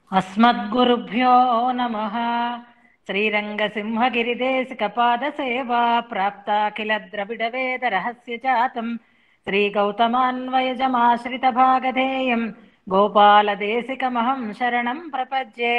अस्मद्गुरुभ्यो नमः। श्रीरङ्गसिंहगिरिदेशिकपादसेवा प्राप्ताखिल द्रविडवेदरहस्यजातं श्रीगौतमान्वयजमाश्रितभागधेयं गोपालदेशिकमहं शरणं प्रपद्ये।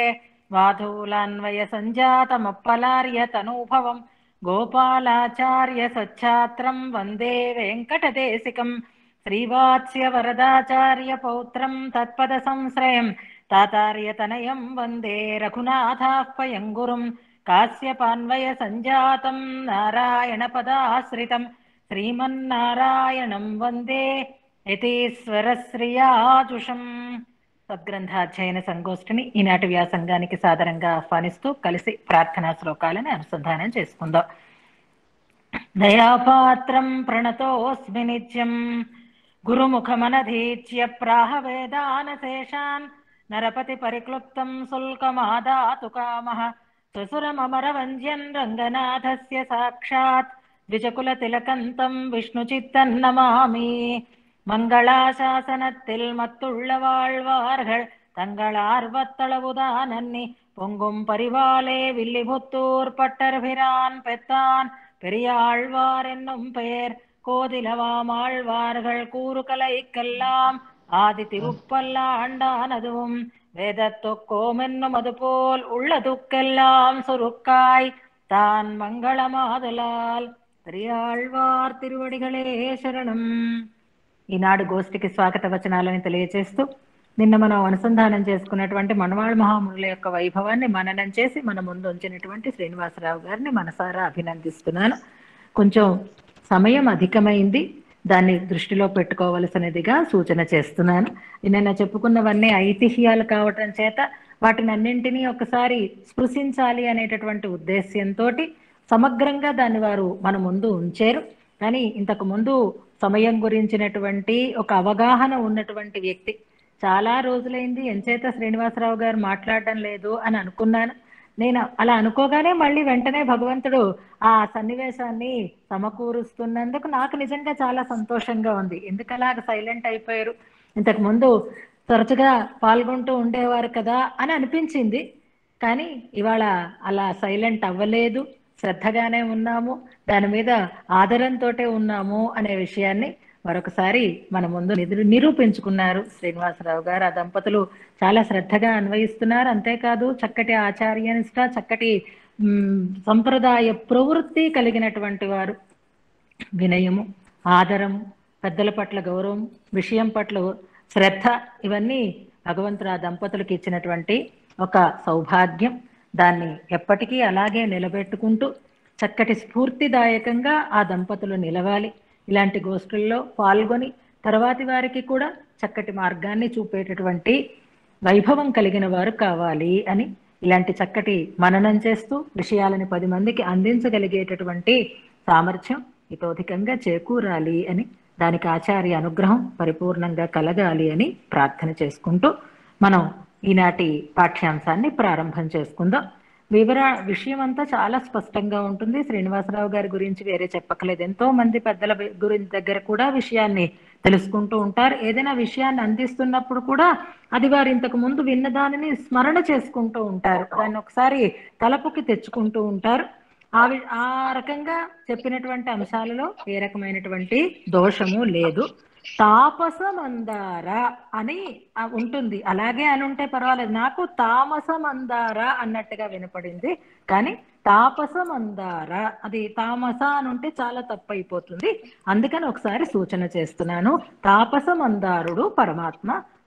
वाधूलान्वयसञ्जातमप्पलार्यतनूभवं गोपालाचार्य सच्छात्रं वन्दे वेङ्कटदेशिकं श्रीवात्स्यवरदाचार्य पौत्रं तत्पदसंश्रयं तातार्यतनयं वन्दे रघुनाथाह्वयं गुरुं काश्यपान्वयसञ्जातं नारायणपदाश्रितं श्रीमन्नारायणं वन्दे యతీశ్వరశ్రియాజుషం. సద్గ్రంథాధ్యయన సంగోష్ఠిని ఈనాటి వ్యాసంగానికి సాదరంగా ఆహ్వానిస్తూ కలిసి ప్రార్థనా శ్లోకాలను అనుసంధానం చేసుకుందాం. దయాపాత్రం ప్రణతోస్మి నిత్యం గురుముఖమనధీచ్య ప్రాహ వేదానశేషాన్ నరపతి పరిక్లుప్తం శుల్కమాదాతు కామః శ్వశురమరవంద్యం రంగనాథస్య సాక్షాత్ ద్విజకులతిలకంతం విష్ణుచిత్తన్నమామి. மங்களாசாசனத்தில் மத்துள்ள வாழ்வார்கள் தங்கள் ஆர்வத்தளவுதானன்னி பொங்கும் பரிவாலே வில்லிபுத்தூர் பட்டர்பிரான் பெத்தான் பெரியாழ்வார் என்னும் பெயர் கோதிலவாமாழ்வார்கள் கூறுகலைக்கெல்லாம் ஆதி திருப்பல்லாண்டானதுவும் வேதத்தொக்கோம் என்னும் அதுபோல் உள்ளதுக்கெல்லாம் சுருக்காய் தான் మంగళమాదలాల్ పెరియాళ్వార్ తిరువడిగళే శరణం. ఈనాడు గోష్ఠికి స్వాగత వచనాలని తెలియజేస్తూ నిన్న మనం అనుసంధానం చేసుకున్నటువంటి మనవాళ్ మహామునుల యొక్క వైభవాన్ని మననం చేసి మన ముందు ఉంచినటువంటి శ్రీనివాసరావు గారిని మనసారా అభినందిస్తున్నాను. కొంచెం సమయం అధికమైంది, దాన్ని దృష్టిలో పెట్టుకోవలసినదిగా సూచన చేస్తున్నాను. నిన్న చెప్పుకున్నవన్నీ ఐతిహ్యాలు కావటం చేత వాటిని అన్నింటినీ ఒకసారి స్పృశించాలి అనేటటువంటి ఉద్దేశ్యంతో సమగ్రంగా దాన్ని వారు మన ముందు ఉంచారు. కానీ ఇంతకు ముందు సమయం గురించినటువంటి ఒక అవగాహన ఉన్నటువంటి వ్యక్తి చాలా రోజులైంది, ఎంచేత శ్రీనివాసరావు గారు మాట్లాడడం లేదు అని అనుకున్నాను. నేను అలా అనుకోగానే మళ్ళీ వెంటనే భగవంతుడు ఆ సన్నివేశాన్ని సమకూరుస్తున్నందుకు నాకు నిజంగా చాలా సంతోషంగా ఉంది. ఎందుకలాగ సైలెంట్ అయిపోయారు, ఇంతకు ముందు తరచుగా పాల్గొంటూ ఉండేవారు కదా అని అనిపించింది. కానీ ఇవాళ అలా సైలెంట్ అవ్వలేదు, శ్రద్ధగానే ఉన్నాము, దాని మీద ఆదరంతో ఉన్నాము అనే విషయాన్ని మరొకసారి మన ముందు నిరూపించుకున్నారు శ్రీనివాసరావు గారు. ఆ దంపతులు చాలా శ్రద్ధగా అన్వయిస్తున్నారు. అంతేకాదు చక్కటి ఆచార్యనిష్ట, చక్కటి సంప్రదాయ ప్రవృత్తి కలిగినటువంటి వారు. వినయము, ఆదరము, పెద్దల పట్ల గౌరవం, విషయం పట్ల శ్రద్ధ, ఇవన్నీ భగవంతుడు ఆ దంపతులకు ఇచ్చినటువంటి ఒక సౌభాగ్యం. దాన్ని ఎప్పటికీ అలాగే నిలబెట్టుకుంటూ చక్కటి స్ఫూర్తిదాయకంగా ఆ దంపతులు నిలవాలి. ఇలాంటి గోష్ఠుల్లో పాల్గొని తర్వాతి వారికి కూడా చక్కటి మార్గాన్ని చూపేటటువంటి వైభవం కలిగిన వారు కావాలి అని, ఇలాంటి చక్కటి మననం చేస్తూ విషయాలని 10 మందికి అందించగలిగేటటువంటి సామర్థ్యం ఇతోధికంగా చేకూరాలి అని, దానికి ఆచార్య అనుగ్రహం పరిపూర్ణంగా కలగాలి అని ప్రార్థన చేసుకుంటూ మనం ఈనాటి పాఠ్యాంశాన్ని ప్రారంభం చేసుకుందాం. విషయం అంతా చాలా స్పష్టంగా ఉంటుంది. శ్రీనివాసరావు గారి గురించి వేరే చెప్పకలేదు. ఎంతో మంది పెద్దల దగ్గర కూడా విషయాన్ని తెలుసుకుంటూ ఉంటారు. ఏదైనా విషయాన్ని అందిస్తున్నప్పుడు కూడా అది వారు ఇంతకు ముందు విన్న దానిని స్మరణ చేసుకుంటూ ఉంటారు, దాన్ని ఒకసారి తలపుకి తెచ్చుకుంటూ ఉంటారు. ఆ రకంగా చెప్పినటువంటి అంశాలలో ఏ రకమైనటువంటి దోషము లేదు. తాపసమందార అని ఉంటుంది, అలాగే అని ఉంటే పర్వాలేదు. నాకు తామసమందార అన్నట్టుగా వినపడింది, కానీ తాపసమందార, అది తామస అని ఉంటే చాలా తప్పు అయిపోతుంది. అందుకని ఒకసారి సూచన చేస్తున్నాను. తాపసమందారుడు పరమాత్మ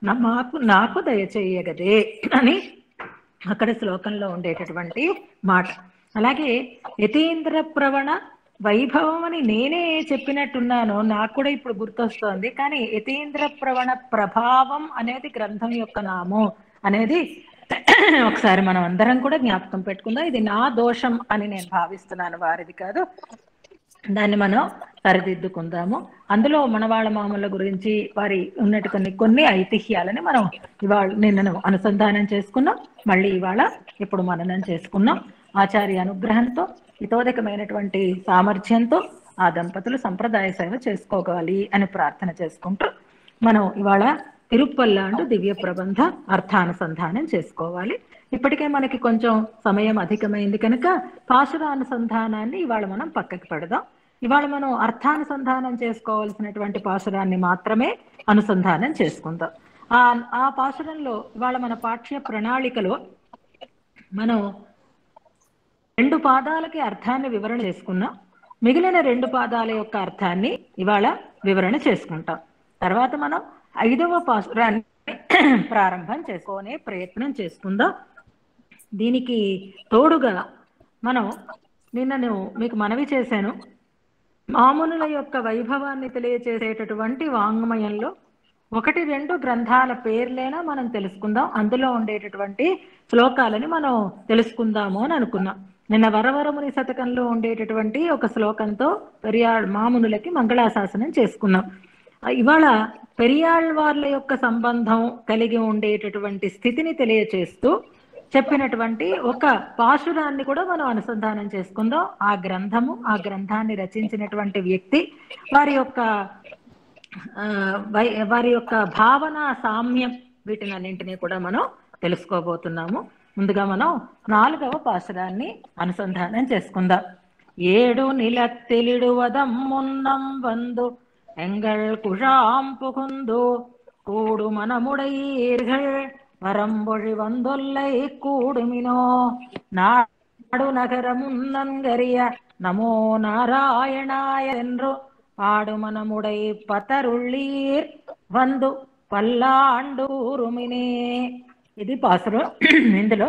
నాకు దయచేయగదే అని అక్కడ శ్లోకంలో ఉండేటటువంటి మాట. అలాగే యతీంద్ర ప్రవణ వైభవం అని నేనే చెప్పినట్టున్నాను, నాకు కూడా ఇప్పుడు గుర్తొస్తోంది. కానీ యతీంద్ర ప్రవణ ప్రభావం అనేది గ్రంథం యొక్క నామం అనేది ఒకసారి మనం అందరం కూడా జ్ఞాపకం పెట్టుకుందాం. ఇది నా దోషం అని నేను భావిస్తున్నాను, వారిది కాదు. దాన్ని మనం సరిదిద్దుకుందాము. అందులో మనవాళ్ళ మామూల గురించి వారి ఉన్నట్టు కొన్ని ఐతిహ్యాలని మనం నిన్నను అనుసంధానం చేసుకున్నాం. మళ్ళీ ఇవాళ ఇప్పుడు మననం చేసుకున్నాం. ఆచార్య అనుగ్రహంతో ఇతోధికమైనటువంటి సామర్థ్యంతో ఆ దంపతులు సంప్రదాయ సేవ చేసుకోవాలి అని ప్రార్థన చేసుకుంటూ మనం ఇవాళ తిరుప్పల్లాండు దివ్య ప్రబంధ అర్థానుసంధానం చేసుకోవాలి. ఇప్పటికే మనకి కొంచెం సమయం అధికమైంది కనుక పాశురానుసంధానాన్ని ఇవాళ మనం పక్కకి పెడదాం. ఇవాళ మనం అర్థానుసంధానం చేసుకోవాల్సినటువంటి పాశురాన్ని మాత్రమే అనుసంధానం చేసుకుందాం. ఆ పాశురంలో ఇవాళ మన పాఠ్య ప్రణాళికలో మనం 2 పాదాలకి అర్థాన్ని వివరణ చేసుకున్నాం. మిగిలిన 2 పాదాల యొక్క అర్థాన్ని ఇవాళ వివరణ చేసుకుంటాం. తర్వాత మనం 5వ పాశురాన్ని ప్రారంభం చేసుకునే ప్రయత్నం చేసుకుందాం. దీనికి తోడుగా మనం నిన్న మీకు మనవి చేశాను, మామునుల యొక్క వైభవాన్ని తెలియచేసేటటువంటి వాంగ్మయంలో 1-2 గ్రంథాల పేర్లైనా మనం తెలుసుకుందాం, అందులో ఉండేటటువంటి శ్లోకాలని మనం తెలుసుకుందాము అని అనుకున్నాం. నిన్న వరవరముని శతకంలో ఉండేటటువంటి ఒక శ్లోకంతో మామునులకి మంగళాశాసనం చేసుకున్నాం. ఇవాళ పెరియాళ్వార్ల యొక్క సంబంధం కలిగి ఉండేటటువంటి స్థితిని తెలియచేస్తూ చెప్పినటువంటి ఒక పాశురాన్ని కూడా మనం అనుసంధానం చేసుకుందాం. ఆ గ్రంథము, ఆ గ్రంథాన్ని రచించినటువంటి వ్యక్తి, వారి యొక్క భావన సామ్యం, వీటినన్నింటినీ కూడా మనం తెలుసుకోబోతున్నాము. ముందుగా మనం 4వ పాశురాన్ని అనుసంధానం చేసుకుందాం. 7 நிலத்திலிடுவதம் முன்னம் வந்து எங்கள் குழாம் புகுந்து கூடு மனமுடையீர்கள் வரம்பொழி வந்தொல்லை கூடுமினோ நாடு நகர முன்னங்கரிய நமோ நாராயணாய என்று పాడు మనముడై పతరుళ్ళీర్ వందు పల్లాండూరుమినే. ఇది పాసురం. ఇందులో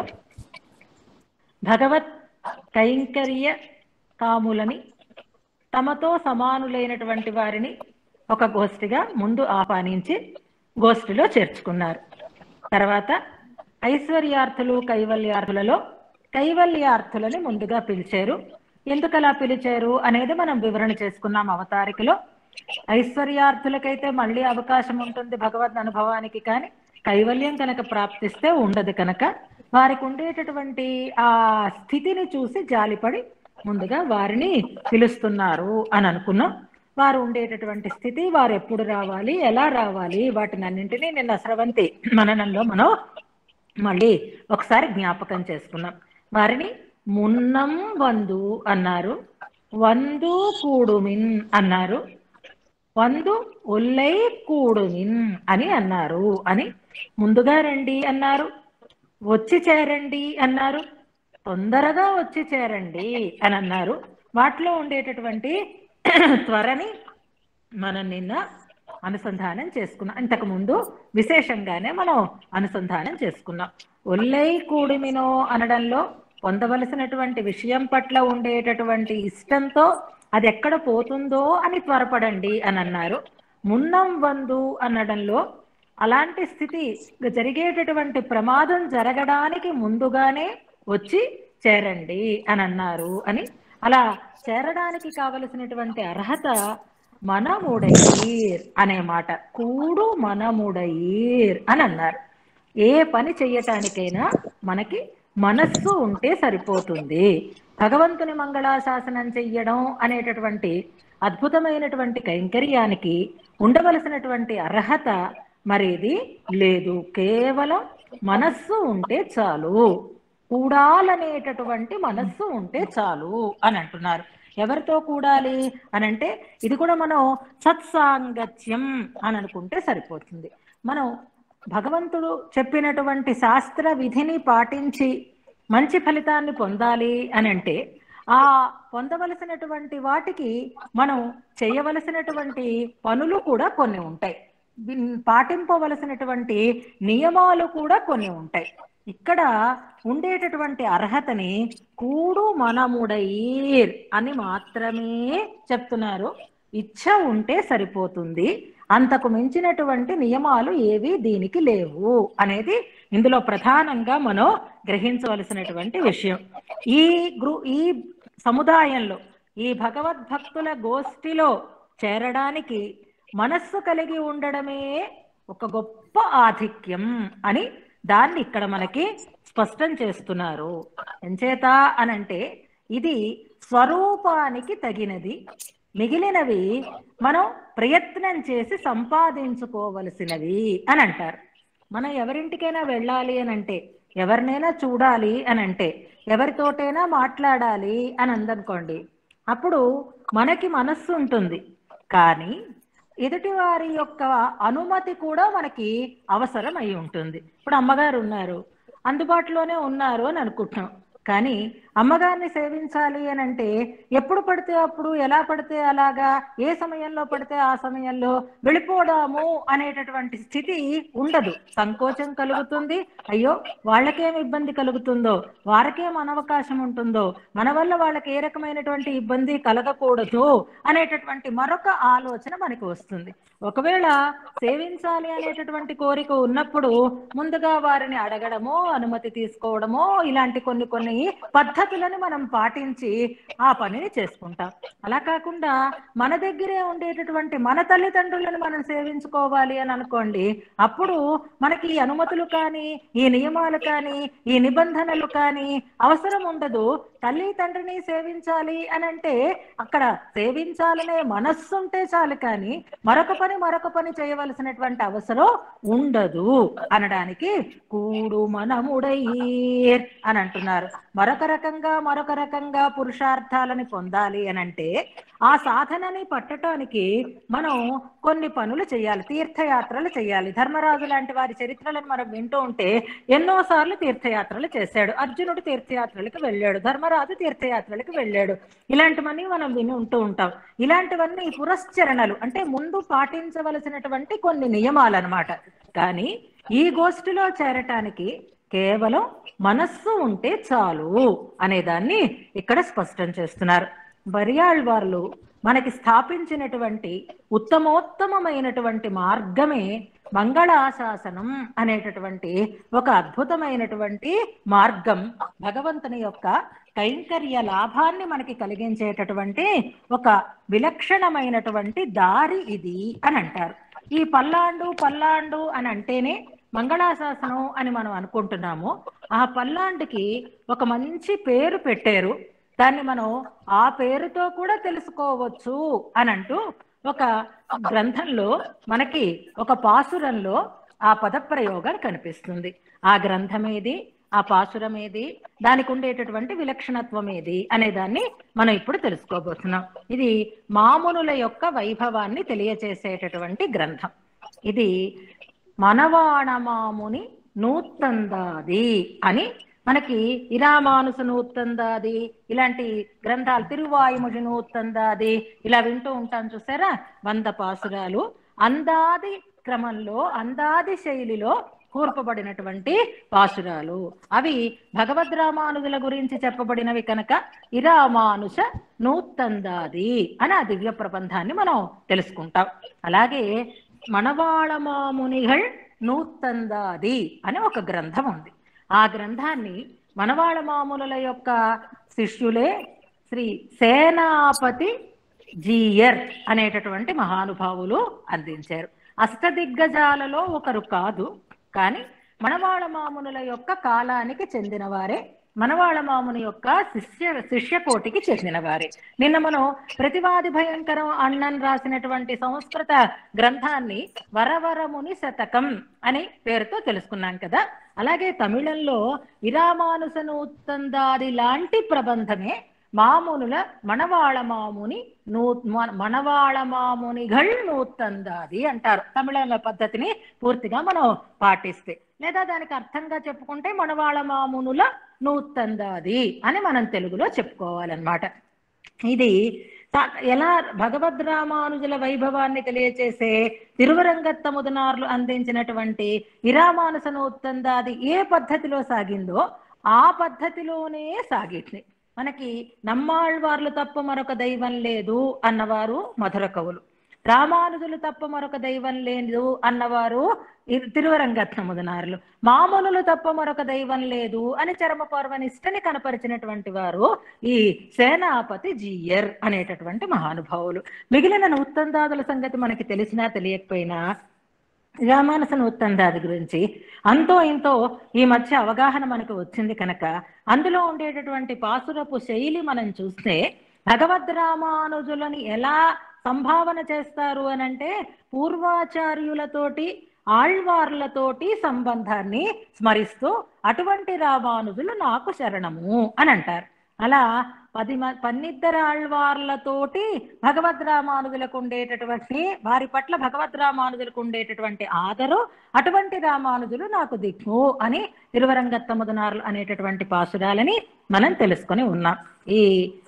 భగవత్ కైంకర్య కాములని, తమతో సమానులైనటువంటి వారిని ఒక గోష్ఠిగా ముందు ఆహ్వానించి గోష్ఠిలో చేర్చుకున్నారు. తర్వాత ఐశ్వర్యార్థులు కైవల్యార్థులలో కైవల్యార్థులని ముందుగా పిలిచారు. ఎందుకు అలా పిలిచారు అనేది మనం వివరణ చేసుకున్నాం అవతారికలో. ఐశ్వర్యార్థులకైతే మళ్ళీ అవకాశం ఉంటుంది భగవద్ అనుభవానికి, కానీ కైవల్యం కనుక ప్రాప్తిస్తే ఉండదు కనుక వారికి ఉండేటటువంటి ఆ స్థితిని చూసి జాలిపడి ముందుగా వారిని పిలుస్తున్నారు అని అనుకున్నాం. వారు ఉండేటటువంటి స్థితి, వారు ఎప్పుడు రావాలి, ఎలా రావాలి, వాటిని అన్నింటినీ నిన్న స్రవంతి మననంలో మనం మళ్ళీ ఒకసారి జ్ఞాపకం చేసుకున్నాం. వారిని మున్నం వందు అన్నారు, వందు కూడుమిన్ అన్నారు, వందు ఒల్లై కూడుమిన్ అని అన్నారు. అని ముందుగా రండి అన్నారు, వచ్చి చేరండి అన్నారు, తొందరగా వచ్చి చేరండి అని అన్నారు. వాటిలో ఉండేటటువంటి త్వరని మనం నిన్న అనుసంధానం చేసుకున్నాం. ఇంతకు ముందు విశేషంగానే మనం అనుసంధానం చేసుకున్నాం. ఒల్లై కూడిమినో అనడంలో పొందవలసినటువంటి విషయం పట్ల ఉండేటటువంటి ఇష్టంతో అది ఎక్కడ పోతుందో అని త్వరపడండి అని అన్నారు. మున్నం వందు అనడంలో అలాంటి స్థితి జరిగేటటువంటి ప్రమాదం జరగడానికి ముందుగానే వచ్చి చేరండి అని అన్నారు. అని అలా చేరడానికి కావలసినటువంటి అర్హత మనముడయీర్ అనే మాట, కూడు మనముడయీర్ అని అన్నారు. ఏ పని చెయ్యటానికైనా మనకి మనస్సు ఉంటే సరిపోతుంది. భగవంతుని మంగళాశాసనం చెయ్యడం అనేటటువంటి అద్భుతమైనటువంటి కైంకర్యానికి ఉండవలసినటువంటి అర్హత మరేది లేదు. కేవలం మనస్సు ఉంటే చాలు, కూడాలనేటటువంటి మనస్సు ఉంటే చాలు అని అంటున్నారు. ఎవరితో కూడాలి అనంటే ఇది కూడా మనం సత్సాంగత్యం అని అనుకుంటే సరిపోతుంది. మనం భగవంతుడు చెప్పినటువంటి శాస్త్ర విధిని పాటించి మంచి ఫలితాన్ని పొందాలి అని అంటే ఆ పొందవలసినటువంటి వాటికి మనం చేయవలసినటువంటి పనులు కూడా కొన్ని ఉంటాయి, పాటింపవలసినటువంటి నియమాలు కూడా కొన్ని ఉంటాయి. ఇక్కడ ఉండేటటువంటి అర్హతని కూడు మనముడయీర్ అని మాత్రమే చెప్తున్నారు. ఇచ్ఛ ఉంటే సరిపోతుంది, అంతకు మించినటువంటి నియమాలు ఏవి దీనికి లేవు అనేది ఇందులో ప్రధానంగా మనం గ్రహించవలసినటువంటి విషయం. ఈ సముదాయంలో, ఈ భగవద్భక్తుల గోష్ఠిలో చేరడానికి మనస్సు కలిగి ఉండడమే ఒక గొప్ప ఆధిక్యం అని దాన్ని ఇక్కడ మనకి స్పష్టం చేస్తున్నారు. ఎంచేత అనంటే ఇది స్వరూపానికి తగినది, మిగిలినవి మనం ప్రయత్నం చేసి సంపాదించుకోవలసినవి అని అంటారు. మనం ఎవరింటికైనా వెళ్ళాలి అని అంటే, ఎవరినైనా చూడాలి అని అంటే, ఎవరితోటైనా మాట్లాడాలి అని అందనుకోండి, అప్పుడు మనకి మనస్సు ఉంటుంది, కానీ ఎదుటి వారి యొక్క అనుమతి కూడా మనకి అవసరం అయి ఉంటుంది. ఇప్పుడు అమ్మగారు ఉన్నారు, అందుబాటులోనే ఉన్నారు అని అనుకుంటున్నాం, కానీ అమ్మగారిని సేవించాలి అని అంటే ఎప్పుడు పడితే అప్పుడు, ఎలా పడితే అలాగా, ఏ సమయంలో పడితే ఆ సమయంలో వెళ్ళిపోదాము అనేటటువంటి స్థితి ఉండదు. సంకోచం కలుగుతుంది. అయ్యో వాళ్ళకేం ఇబ్బంది కలుగుతుందో, వారికేం అనవకాశం ఉంటుందో, మన వల్ల వాళ్ళకి ఏ రకమైనటువంటి ఇబ్బంది కలగకూడదు అనేటటువంటి మరొక ఆలోచన మనకి వస్తుంది. ఒకవేళ సేవించాలి అనేటటువంటి కోరిక ఉన్నప్పుడు ముందుగా వారిని అడగడమో, అనుమతి తీసుకోవడమో, ఇలాంటి కొన్ని కొన్ని పద్ధతులను మనం పాటించి ఆ పనిని చేసుకుంటాం. అలా కాకుండా మన దగ్గరే ఉండేటటువంటి మన తల్లిదండ్రులను మనం సేవించుకోవాలి అని అనుకోండి, అప్పుడు మనకి ఈ అనుమతులు కానీ, ఈ నియమాలు కానీ, ఈ నిబంధనలు కానీ అవసరం ఉండదు. తల్లి తండ్రిని సేవించాలి అని అంటే అక్కడ సేవించాలనే మనస్సు ఉంటే చాలు, కానీ మరొక పని చేయవలసినటువంటి అవసరం ఉండదు అనడానికి కూడు మనముడైర్ అని అంటున్నారు. మరొక రకంగా పురుషార్థాలని పొందాలి అని అంటే ఆ సాధనని పట్టడానికి మనం కొన్ని పనులు చేయాలి, తీర్థయాత్రలు చేయాలి. ధర్మరాజు లాంటి వారి చరిత్రలను మనం వింటూ ఉంటే ఎన్నోసార్లు తీర్థయాత్రలు చేశాడు. అర్జునుడు తీర్థయాత్రలకు వెళ్ళాడు, ధర్మరాజు తీర్థయాత్రలకు వెళ్ళాడు. ఇలాంటివన్నీ మనం విని ఉంటూ ఉంటాం. ఇలాంటివన్నీ పురస్చరణలు అంటే ముందు పాటించవలసినటువంటి కొన్ని నియమాలు అన్నమాట. కానీ ఈ గోష్ఠిలో చేరటానికి కేవలం మనస్సు ఉంటే చాలు అనేదాన్ని ఇక్కడ స్పష్టం చేస్తున్నారు. బరియాళ్వార్లు మనకి స్థాపించినటువంటి ఉత్తమోత్తమైనటువంటి మార్గమే మంగళాశాసనం అనేటటువంటి ఒక అద్భుతమైనటువంటి మార్గం. భగవంతుని యొక్క కైంకర్య లాభాన్ని మనకి కలిగించేటటువంటి ఒక విలక్షణమైనటువంటి దారి ఇది అని అంటారు. ఈ పల్లాండు అని అంటేనే మంగళాశాసనం అని మనం అనుకుంటున్నాము. ఆ పల్లాండుకి ఒక మంచి పేరు పెట్టారు. దాన్ని మనం ఆ పేరుతో కూడా తెలుసుకోవచ్చు అని అంటూ ఒక గ్రంథంలో మనకి ఒక పాసురంలో ఆ పదప్రయోగం కనిపిస్తుంది. ఆ గ్రంథమేది, ఆ పాసురమేది, దానికి ఉండేటటువంటి విలక్షణత్వం ఏది అనే దాన్ని మనం ఇప్పుడు తెలుసుకోబోతున్నాం. ఇది మామునుల యొక్క వైభవాన్ని తెలియచేసేటటువంటి గ్రంథం. ఇది మనవాణమాముని నూత్తందాది అని మనకి ఇరామానుస నూత్తందాది ఇలాంటి గ్రంథాలు, తిరువాయుముడి నూత్తందాది ఇలా వింటూ ఉంటాం చూసారా. 100 పాసురాలు అందాది క్రమంలో, అందాది శైలిలో కూర్పబడినటువంటి పాసురాలు. అవి భగవద్ రామానుజుల గురించి చెప్పబడినవి కనుక ఇరామానుష నూత్తందాది అని ఆ దివ్య ప్రబంధాన్ని మనం తెలుసుకుంటాం. అలాగే మనవాళమామునిగల్ నూత్తందాది అని ఒక గ్రంథం ఉంది. ఆ గ్రంథాన్ని మనవాళమామునుల యొక్క శిష్యులే శ్రీ సేనాపతి జీయర్ అనేటటువంటి మహానుభావులు అందించారు. అష్టదిగ్గజాలలో ఒకరు కాదు, కానీ మనవాళమామునుల యొక్క కాలానికి చెందిన వారే, మనవాళమాముని యొక్క శిష్యకోటికి చెందిన వారే. నిన్న మనం ప్రతివాది భయంకరం అన్నన్ రాసినటువంటి సంస్కృత గ్రంథాన్ని వరవరముని శతకం అని పేరుతో తెలుసుకున్నాం కదా. అలాగే తమిళంలో ఇరామానుస నూత్తందాది లాంటి ప్రబంధమే మామునుల మనవాళమామునిగల్ నూత్తందాది అంటారు. తమిళ పద్ధతిని పూర్తిగా మనం పాటిస్తే, లేదా దానికి అర్థంగా చెప్పుకుంటే మనవాళమామునుల నూత్తందాది అని మనం తెలుగులో చెప్పుకోవాలన్నమాట. ఇది ఎలా భగవద్ రామానుజుల వైభవాన్ని తెలియచేసే తిరువరంగత్త ముదనార్లు అందించినటువంటి ఇరామానుస నూత్తందాది ఏ పద్ధతిలో సాగిందో ఆ పద్ధతిలోనే సాగిట్ని. మనకి నమ్మాళ్వార్లు తప్ప మరొక దైవం లేదు అన్నవారు మధుర కవులు, రామానుజులు తప్ప మరొక దైవం లేదు అన్నవారు తిరువరంగత్న ముదనారులు, మామూలులు తప్ప మరొక దైవం లేదు అని చరమ పర్వనిష్టని కనపరిచినటువంటి వారు ఈ సేనాపతి జీయర్ అనేటటువంటి మహానుభావులు. మిగిలిన నూత్తందాదుల సంగతి మనకి తెలిసినా తెలియకపోయినా రామానుస నూత్తందాది గురించి అంతో ఇంతో ఈ మధ్య అవగాహన మనకు వచ్చింది కనుక అందులో ఉండేటటువంటి పాసురపు శైలి మనం చూస్తే భగవద్ రామానుజులని ఎలా సంభావన చేస్తారు అనంటే పూర్వాచార్యులతోటి ఆళ్వార్లతోటి సంబంధాన్ని స్మరిస్తూ అటువంటి రామానుజులు నాకు శరణము అని అంటారు. అలా పన్నిద్దరు ఆళ్వార్లతోటి భగవద్ రామానుజులకు ఉండేటటువంటి వారి పట్ల భగవద్ రామానుజులకు ఉండేటటువంటి ఆదరు అటువంటి రామానుజులు నాకు దిక్కు అని తిరువరంగత్తముదనార్లు అనేటటువంటి పాసురాలని మనం తెలుసుకొని ఉన్నాం. ఈ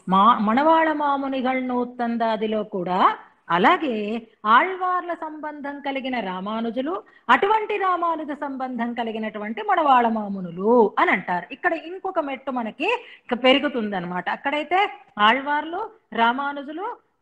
మణవాళ మామునిగళ్ నూత్తందాదిలో కూడా అలాగే ఆళ్వార్ల సంబంధం కలిగిన రామానుజులు అటువంటి రామానుజ సంబంధం కలిగినటువంటి మణవాళ మామునులు అని అంటారు. ఇక్కడ ఇంకొక మెట్టు మనకి పెరుగుతుందనమాట. అక్కడైతే ఆళ్వార్లు రామానుజులు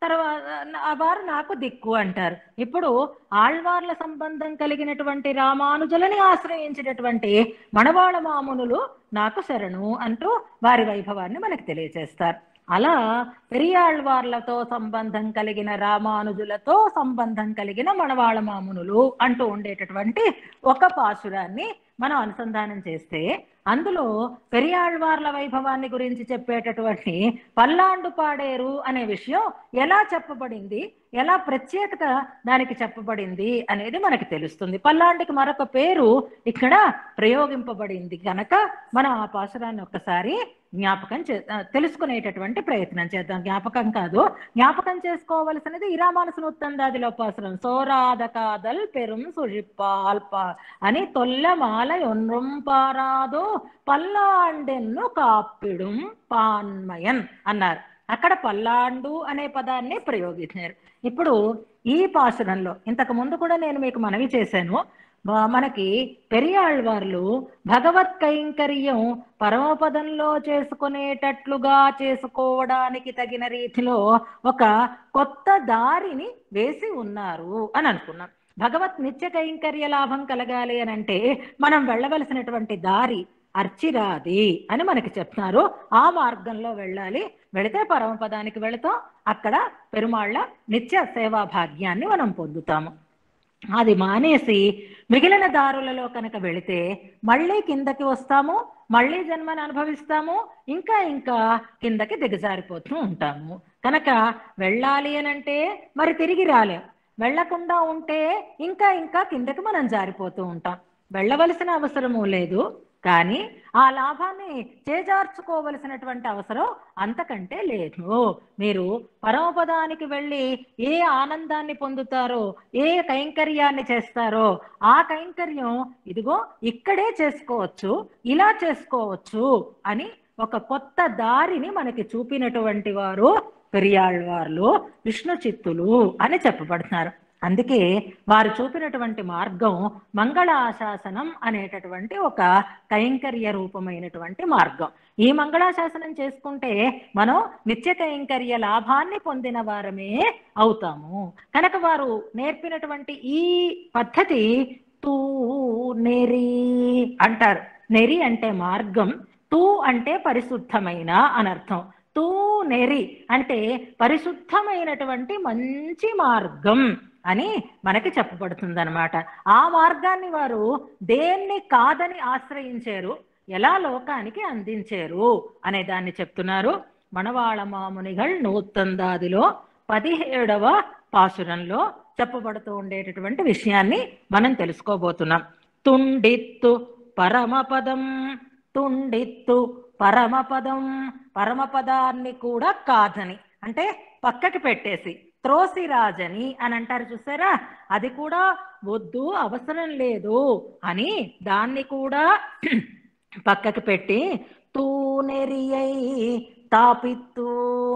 తర్వాత వారు నాకు దిక్కు అంటారు. ఇప్పుడు ఆళ్వార్ల సంబంధం కలిగినటువంటి రామానుజులని ఆశ్రయించినటువంటి మణవాళ మామునులు నాకు శరణు అంటూ వారి వైభవాన్ని మనకు తెలియజేస్తారు. అలా పెరియాళ్వార్లతో సంబంధం కలిగిన రామానుజులతో సంబంధం కలిగిన మణవాళ మామునులు అంటూ ఉండేటటువంటి ఒక పాసురాన్ని మనం అనుసంధానం చేస్తే అందులో పెరియాళ్వార్ల వైభవాన్ని గురించి చెప్పేటటువంటి పల్లాండు పాడేరు అనే విషయం ఎలా చెప్పబడింది, ఎలా ప్రత్యేకత దానికి చెప్పబడింది అనేది మనకి తెలుస్తుంది. పల్లాండికి మరొక పేరు ఇక్కడ ప్రయోగింపబడింది కనుక మనం ఆ పాసురాన్ని ఒక్కసారి జ్ఞాపకం తెలుసుకునేటటువంటి ప్రయత్నం చేద్దాం. జ్ఞాపకం కాదు, జ్ఞాపకం చేసుకోవలసినది ఇరామానసు నూత్తందాదిలో పాసురం. సోరాద కాదల్ పెరుం సుழிப்பாల్ప అని తొల్లమాల ఒన్றும் పారాదో పల్లాండెన్ను కాప్పిడుం పాన్మయన్ అన్నారు. అక్కడ పల్లాండు అనే పదాన్ని ప్రయోగించారు. ఇప్పుడు ఈ పాసురంలో ఇంతకు ముందు కూడా నేను మీకు మనవి చేశాను, మనకి పెరియాళ్వార్లు భగవత్ కైంకర్యం పరమపదంలో చేసుకునేటట్లుగా చేసుకోవడానికి తగిన రీతిలో ఒక కొత్త దారిని వేసి ఉన్నారు అని అనుకున్నాం. భగవత్ నిత్య కైంకర్య లాభం కలగాలి అని అంటే మనం వెళ్ళవలసినటువంటి దారి అర్చిరాది అని మనకి చెప్తున్నారు. ఆ మార్గంలో వెళ్ళాలి, వెళితే పరమపదానికి వెళతాం, అక్కడ పెరుమాళ్ళ నిత్య సేవా భాగ్యాన్ని మనం పొందుతాము. అది మానేసి మిగిలిన దారులలో కనుక వెళితే మళ్ళీ కిందకి వస్తాము, మళ్ళీ జన్మను అనుభవిస్తాము, ఇంకా ఇంకా కిందకి దిగజారిపోతూ ఉంటాము. కనుక వెళ్ళాలి అని అంటే మరి తిరిగి రాలేం, వెళ్లకుండా ఉంటే ఇంకా ఇంకా కిందకి మనం జారిపోతూ ఉంటాం. వెళ్ళవలసిన అవసరము లేదు, కానీ ఆ లాభాన్ని చేజార్చుకోవలసినటువంటి అవసరం అంతకంటే లేదు. మీరు పరమపదానికి వెళ్ళి ఏ ఆనందాన్ని పొందుతారో, ఏ కైంకర్యాన్ని చేస్తారో ఆ కైంకర్యం ఇదిగో ఇక్కడే చేసుకోవచ్చు, ఇలా చేసుకోవచ్చు అని ఒక కొత్త దారిని మనకి చూపినటువంటి వారు పెరియాళ్వార్లు, విష్ణు చిత్తులు అని చెప్పబడుతున్నారు. అందుకే వారు చూపినటువంటి మార్గం మంగళాశాసనం అనేటటువంటి ఒక కైంకర్య రూపమైనటువంటి మార్గం. ఈ మంగళాశాసనం చేసుకుంటే మనం నిత్య కైంకర్య లాభాన్ని పొందిన వారమే అవుతాము. కనుక వారు నేర్పినటువంటి ఈ పద్ధతి తూ నెరి అంటారు. నెరి అంటే మార్గం, తూ అంటే పరిశుద్ధమైన అనర్థం. తూ నెరి అంటే పరిశుద్ధమైనటువంటి మంచి మార్గం అని మనకి చెప్పబడుతుంది అనమాట. ఆ మార్గాన్ని వారు దేన్ని కాదని ఆశ్రయించారు, ఎలా లోకానికి అందించారు అనే దాన్ని చెప్తున్నారు. మణవాళ మామునిగళ్ నూత్తందాదిలో 17వ పాసురంలో చెప్పబడుతూ ఉండేటటువంటి విషయాన్ని మనం తెలుసుకోబోతున్నాం. తుండిత్తు పరమపదం, తుండిత్తు పరమపదం, పరమపదాన్ని కూడా కాదని అంటే పక్కకి పెట్టేసి త్రోసిరాజని అని అంటారు చూసారా, అది కూడా వద్దు అవసరం లేదు అని దాన్ని కూడా పక్కకి పెట్టి తూనెరియై స్థాపిత్తు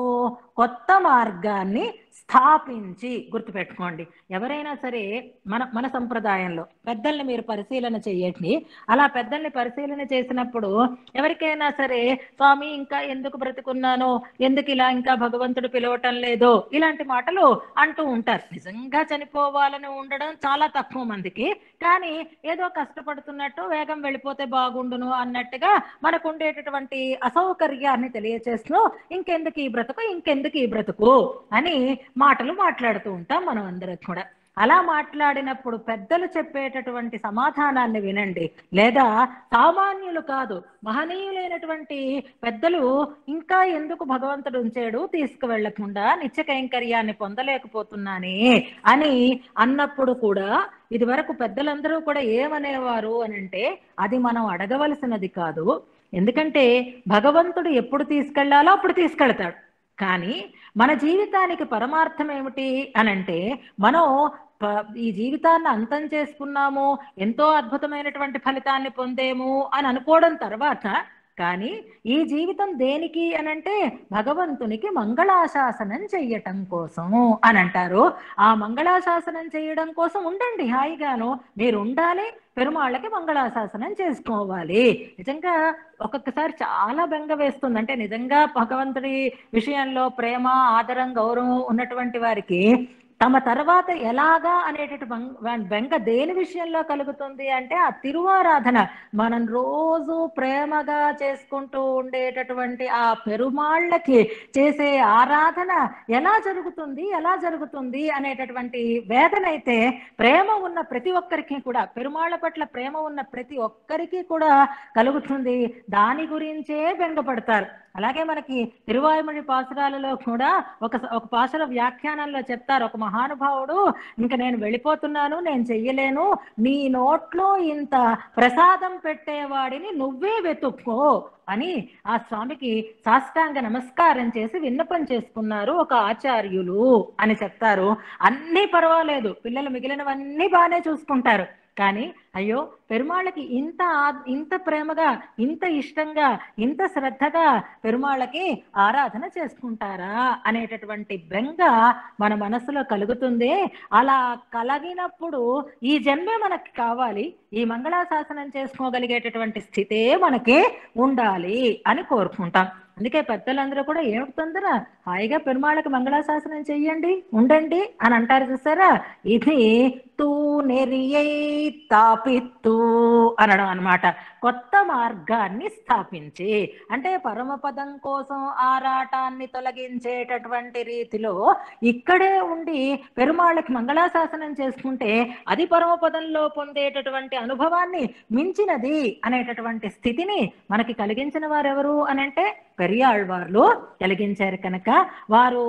కొత్త మార్గాన్ని స్థాపించి, గుర్తుపెట్టుకోండి ఎవరైనా సరే మన సంప్రదాయంలో పెద్దల్ని మీరు పరిశీలన చేయండి. అలా పెద్దల్ని పరిశీలన చేసినప్పుడు ఎవరికైనా సరే స్వామి ఇంకా ఎందుకు బ్రతుకున్నానో, ఎందుకు ఇలా ఇంకా భగవంతుడు పిలవటం లేదో ఇలాంటి మాటలు అంటూ ఉంటారు. నిజంగా చనిపోవాలని ఉండడం చాలా తక్కువ మందికి, కానీ ఏదో కష్టపడుతున్నట్టు వేగం వెళ్ళిపోతే బాగుండును అన్నట్టుగా మనకు ఉండేటటువంటి అసౌకర్యాన్ని తెలియచేస్తూ ఇంకెందుకు ఈ బ్రతుకు, ఇంకెందుకు ఈ బ్రతుకు అని మాటలు మాట్లాడుతూ ఉంటాం మనం అందరం కూడా. అలా మాట్లాడినప్పుడు పెద్దలు చెప్పేటటువంటి సమాధానాన్ని వినండి. లేదా సామాన్యులు కాదు, మహనీయులైనటువంటి పెద్దలు ఇంకా ఎందుకు భగవంతుడు ఉంచాడు తీసుకువెళ్లకుండా, నిత్య కైంకర్యాన్ని పొందలేకపోతున్నానే అని అన్నప్పుడు కూడా ఇది వరకు పెద్దలందరూ కూడా ఏమనేవారు అనంటే, అది మనం అడగవలసినది కాదు. ఎందుకంటే భగవంతుడు ఎప్పుడు తీసుకెళ్లాలో అప్పుడు తీసుకెళ్తాడు. కానీ మన జీవితానికి పరమార్థం ఏమిటి అనంటే, మనం ఈ జీవితాన్ని అంతం చేసుకున్నాము, ఎంతో అద్భుతమైనటువంటి ఫలితాన్ని పొందేము అని అనుకోవడం తర్వాత, కానీ ఈ జీవితం దేనికి అనంటే భగవంతునికి మంగళాశాసనం చెయ్యటం కోసం అని అంటారు. ఆ మంగళాశాసనం చేయడం కోసం ఉండండి హాయిగాను, మీరు ఉండాలి, పెరుమాళ్ళకి మంగళాశాసనం చేసుకోవాలి. నిజంగా ఒక్కొక్కసారి చాలా బెంగ వేస్తుంది. అంటే నిజంగా భగవంతుడి విషయంలో ప్రేమ, ఆదరం, గౌరవం ఉన్నటువంటి వారికి తమ తర్వాత ఎలాగా అనేటటువంటి బెంగ దేని విషయంలో కలుగుతుంది అంటే, ఆ తిరువారాధన మనం రోజు ప్రేమగా చేసుకుంటూ ఉండేటటువంటి ఆ పెరుమాళ్ళకి చేసే ఆరాధన ఎలా జరుగుతుంది అనేటటువంటి వేదన అయితే ప్రేమ ఉన్న ప్రతి ఒక్కరికి కూడా, పెరుమాళ్ళ పట్ల ప్రేమ ఉన్న ప్రతి ఒక్కరికి కూడా కలుగుతుంది. దాని గురించే బెంగపడతారు. అలాగే మనకి తిరువాయుమొഴി పాసురాలలో కూడా ఒక పాసుర వ్యాఖ్యానంలో చెప్తారు, ఒక మహానుభావుడు, ఇంక నేను వెళ్ళిపోతున్నాను, నేను చెయ్యలేను, నీ నోట్లో ఇంత ప్రసాదం పెట్టేవాడిని నువ్వే వెతుక్కో అని ఆ స్వామికి సాష్టాంగ నమస్కారం చేసి విన్నపం చేసుకున్నారు ఒక ఆచార్యులు అని చెప్తారు. అన్నీ పర్వాలేదు, పిల్లలు మిగిలినవన్నీ బాగానే చూసుకుంటారు, కానీ అయ్యో పెరుమాళ్ళకి ఇంత ప్రేమగా, ఇంత ఇష్టంగా, ఇంత శ్రద్ధగా పెరుమాళ్ళకి ఆరాధన చేసుకుంటారా అనేటటువంటి బెంగ మన మనసులో కలుగుతుంది. అలా కలిగినప్పుడు ఈ జన్మే మనకి కావాలి, ఈ మంగళాశాసనం చేసుకోగలిగేటటువంటి స్థితే మనకి ఉండాలి అని కోరుకుంటాం. అందుకే పెద్దలందరూ కూడా ఏమిటి తొందర, హాయిగా పెరుమాళ్ళకి మంగళాశాసనం చెయ్యండి, ఉండండి అని అంటారు చూసారా. ఇది తూ నెరియై తాపిత్తు అనడం అనమాట. కొత్త మార్గాన్ని స్థాపించి, అంటే పరమపదం కోసం ఆరాటాన్ని తొలగించేటటువంటి రీతిలో ఇక్కడే ఉండి పెరుమాళ్ళకి మంగళాశాసనం చేసుకుంటే అది పరమపదంలో పొందేటటువంటి అనుభవాన్ని మించినది అనేటటువంటి స్థితిని మనకి కలిగించిన వారెవరు అనంటే పెరియాళ్వార్లు కలిగించారు. కనుక వారు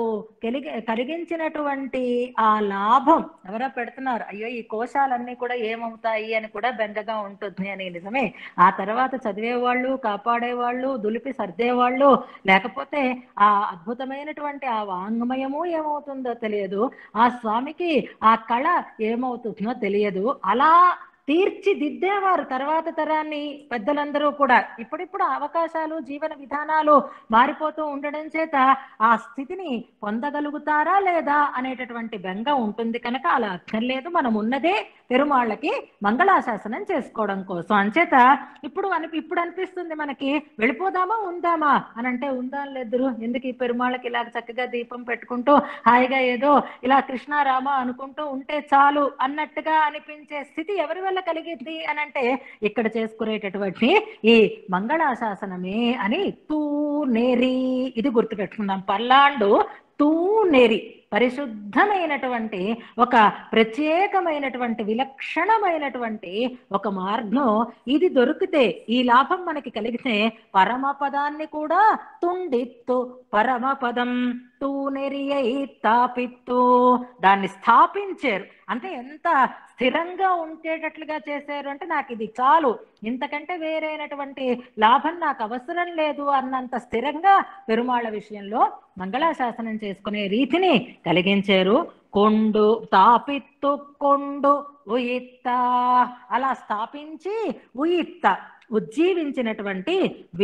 కలిగించినటువంటి ఆ లాభం ఎవరో పెడుతున్నారు, అయ్యో ఈ కోశాలన్నీ కూడా ఏమవుతాయి అని కూడా బెంగగా ఉంటుంది అని. నిజమే, ఆ తర్వాత చదివేవాళ్ళు, కాపాడేవాళ్ళు, దులిపి సర్దేవాళ్ళు లేకపోతే ఆ అద్భుతమైనటువంటి ఆ వాంగ్మయము ఏమవుతుందో తెలియదు, ఆ స్వామికి ఆ కళ ఏమవుతుందో తెలియదు. అలా తీర్చిదిద్దేవారు తర్వాత తరాన్ని పెద్దలందరూ కూడా. ఇప్పుడిప్పుడు అవకాశాలు, జీవన విధానాలు మారిపోతూ ఉండడం చేత ఆ స్థితిని పొందగలుగుతారా లేదా అనేటటువంటి బెంగ ఉంటుంది. కనుక అలా అక్కర్లేదు, మనం ఉన్నదే పెరుమాళ్ళకి మంగళాశాసనం చేసుకోవడం కోసం. అంచేత ఇప్పుడు అనిపిస్తుంది మనకి, వెళ్ళిపోదామా ఉందామా అని అంటే, ఉందాం లేదు, ఎందుకు ఈ పెరుమాళ్ళకి ఇలా చక్కగా దీపం పెట్టుకుంటూ హాయిగా ఏదో ఇలా కృష్ణారామ అనుకుంటూ ఉంటే చాలు అన్నట్టుగా అనిపించే స్థితి ఎవరి వల్ల కలిగింది అని అంటే, ఇక్కడ చేసుకునేటటువంటి ఈ మంగళాశాసనమే అని తూ నేరి, ఇది గుర్తుపెట్టుకుందాం. పల్లాండు తూ నేరి, పరిశుద్ధమైనటువంటి ఒక ప్రత్యేకమైనటువంటి విలక్షణమైనటువంటి ఒక మార్గం ఇది దొరికితే, ఈ లాభం మనకి కలిగితే పరమపదాన్ని కూడా తుండిత్తు పరమపదం తూనెరియై తాపిత్తు, దాన్ని స్థాపించారు. అంటే ఎంత స్థిరంగా ఉండేటట్లుగా చేశారు అంటే, నాకు ఇది చాలు, ఇంతకంటే వేరైనటువంటి లాభం నాకు అవసరం లేదు అన్నంత స్థిరంగా పెరుమాళ్ళ విషయంలో మంగళాశాసనం చేసుకునే రీతిని కలిగించారు. కొండు తాపిత్తు కొండు ఉయిత్త, అలా స్థాపించి ఉయిత్త ఉజ్జీవించినటువంటి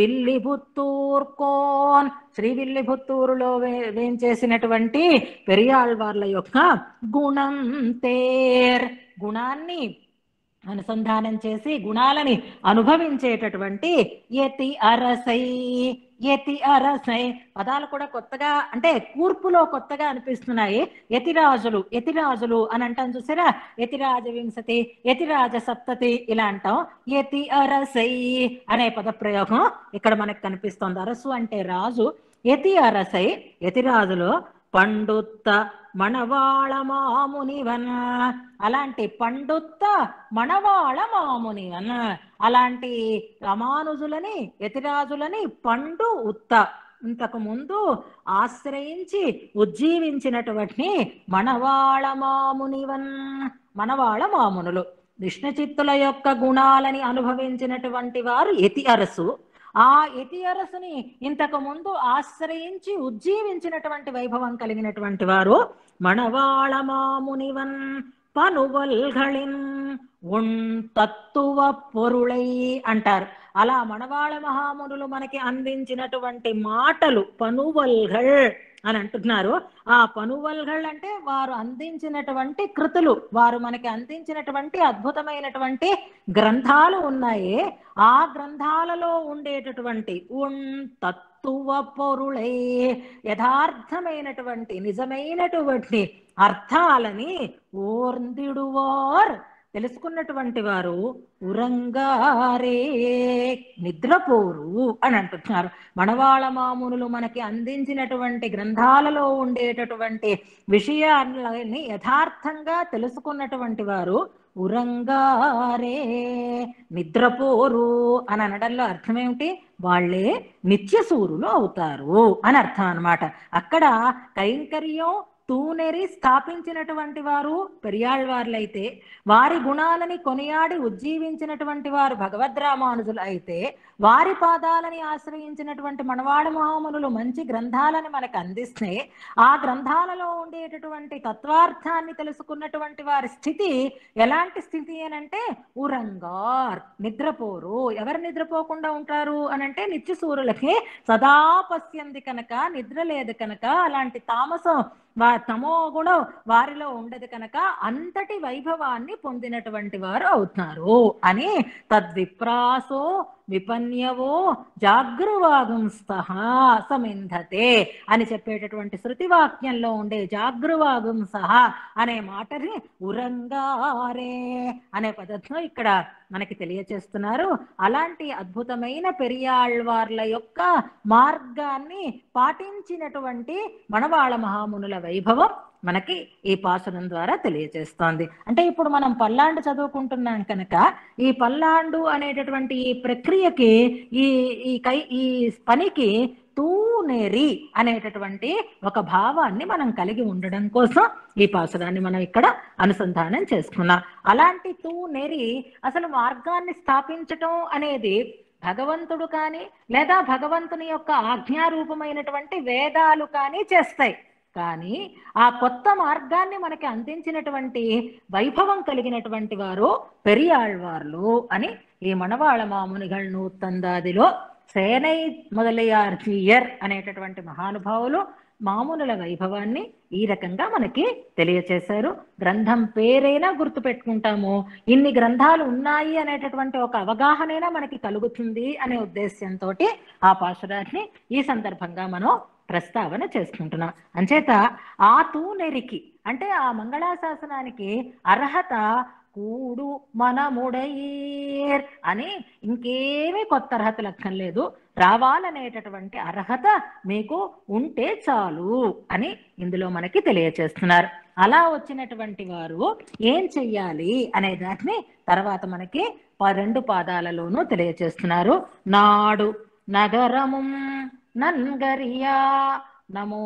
విల్లిపుత్తూర్కోన్, శ్రీ విల్లిపుత్తూరులో వేంచేసినటువంటి పెరియాళ్వార్ల యొక్క గుణం తేర్, గుణాన్ని అనుసంధానం చేసి గుణాలని అనుభవించేటటువంటి యతి అరసై, యతి అరసై పదాలు కూడా కొత్తగా, అంటే కూర్పులో కొత్తగా అనిపిస్తున్నాయి. యతిరాజులు, యతిరాజులు అని అంటాం చూసారా, యతిరాజ వింశతి, యతిరాజ సప్తతి ఇలా అంటాం. యతి అరసై అనే పదప్రయోగం ఇక్కడ మనకు కనిపిస్తోంది. అరసు అంటే రాజు, యతి అరసై యతిరాజులో పండుత్త మణవాళ మామునివన్, అలాంటి పండుత్త మణవాళ మామునివన్, అలాంటి అమానుజులని యతిరాజులని పండు ఉత్త ఇంతకు ముందు ఆశ్రయించి ఉజ్జీవించినటువంటి మణవాళ మామునివన్, మనవాళ మామునులు విష్ణుచిత్తుల యొక్క గుణాలని అనుభవించినటువంటి వారు యతి అరసు. ఆ యతి అరసుని ఇంతకు ముందు ఆశ్రయించి ఉజ్జీవించినటువంటి వైభవం కలిగినటువంటి వారు మణవాళ మామునివన్ పనువల్களின் ఉన్ తత్తువ పొరుళై అంటారు. అలా మణవాళ మహామునులు మనకి అందించినటువంటి మాటలు పనువల్గళ్ అని అంటున్నారు. ఆ పనువల్గళ్ అంటే వారు అందించినటువంటి కృతులు, వారు మనకి అందించినటువంటి అద్భుతమైనటువంటి గ్రంథాలు ఉన్నాయి. ఆ గ్రంథాలలో ఉండేటటువంటి ఉన్ తత్తువ పొరుళై, యథార్థమైనటువంటి నిజమైనటువంటి అర్థాలని ఓర్ందిడువార్ తెలుసుకున్నటువంటి వారు ఉరంగారే నిద్రపోరు అని అంటున్నారు. మణవాళ మామునులు మనకి అందించినటువంటి గ్రంథాలలో ఉండేటటువంటి విషయాలని యథార్థంగా తెలుసుకున్నటువంటి వారు ఉరంగారే నిద్రపోరు అని అనడంలో అర్థమేమిటి? వాళ్ళే నిత్యసూరులు అవుతారు అని అర్థం అన్నమాట. అక్కడ కైంకర్యం తూనెరి స్థాపించినటువంటి వారు పెరియాళ్వార్లైతే, వారి గుణాలని కొనియాడి ఉజ్జీవించినటువంటి వారు భగవద్రామానుజులు అయితే, వారి పాదాలని ఆశ్రయించినటువంటి మణవాళ మహామునులు మంచి గ్రంథాలని మనకు అందిస్తే, ఆ గ్రంథాలలో ఉండేటటువంటి తత్వార్థాన్ని తెలుసుకున్నటువంటి వారి స్థితి ఎలాంటి స్థితి అనంటే ఉరంగార్ నిద్రపోరు. ఎవరు నిద్రపోకుండా ఉంటారు అనంటే నిత్యసూరులకి సదా పశ్యంది కనుక, నిద్ర లేదు కనుక, అలాంటి తామసం తమో గుణం వారిలో ఉండదు కనుక అంతటి వైభవాన్ని పొందినటువంటి వారు అవుతున్నారు అని తద్విప్రాసో విపన్యవో జాగృవాగుంస్తః సమింధతే అని చెప్పేటటువంటి శృతివాక్యంలో ఉండే జాగృవాగుంసః అనే మాటని ఉరంగారే అనే పద్ధతిలో ఇక్కడ మనకి తెలియచేస్తున్నారు. అలాంటి అద్భుతమైన పెరియాళ్వార్ల యొక్క మార్గాన్ని పాటించినటువంటి మణవాళ మహామునుల వైభవం మనకి ఈ పాసురం ద్వారా తెలియజేస్తోంది. అంటే ఇప్పుడు మనం పల్లాండు చదువుకుంటున్నాం కనుక ఈ పల్లాండు అనేటటువంటి ఈ ప్రక్రియకి ఈ పనికి తూనెరి అనేటటువంటి ఒక భావాన్ని మనం కలిగి ఉండడం కోసం ఈ పాసురాన్ని మనం ఇక్కడ అనుసంధానం చేసుకున్నాం. అలాంటి తూనెరి అసలు మార్గాన్ని స్థాపించటం అనేది భగవంతుడు కానీ లేదా భగవంతుని యొక్క ఆజ్ఞారూపమైనటువంటి వేదాలు కానీ చేస్తాయి. కానీ ఆ కొత్త మార్గాన్ని మనకి అందించినటువంటి వైభవం కలిగినటువంటి వారు పెరియాళ్వార్లు అని ఈ మణవాళ మామునిగళ్ నూత్తందాదిలో సేనై మొదలయార్జీయర్ అనేటటువంటి మహానుభావులు మామునుల వైభవాన్ని ఈ రకంగా మనకి తెలియచేశారు. గ్రంథం పేరైనా గుర్తు పెట్టుకుంటాము, ఇన్ని గ్రంథాలు ఉన్నాయి అనేటటువంటి ఒక అవగాహనైనా మనకి కలుగుతుంది అనే ఉద్దేశ్యంతో ఆ పాశురాన్ని ఈ సందర్భంగా మనం ప్రస్తావన చేసుకుంటున్నాం. అంచేత ఆ తూనెరికి అంటే ఆ మంగళాశాసనానికి అర్హత కూడు మనముడైర్ అని ఇంకేమీ కొత్త అర్హత లక్కర్లేదు, రావాలనేటటువంటి అర్హత మీకు ఉంటే చాలు అని ఇందులో మనకి తెలియచేస్తున్నారు. అలా వచ్చినటువంటి వారు ఏం చెయ్యాలి అనే దాన్ని తర్వాత మనకి 2 పాదాలలోనూ తెలియచేస్తున్నారు. నాడు నగరము నన్గరియా నమో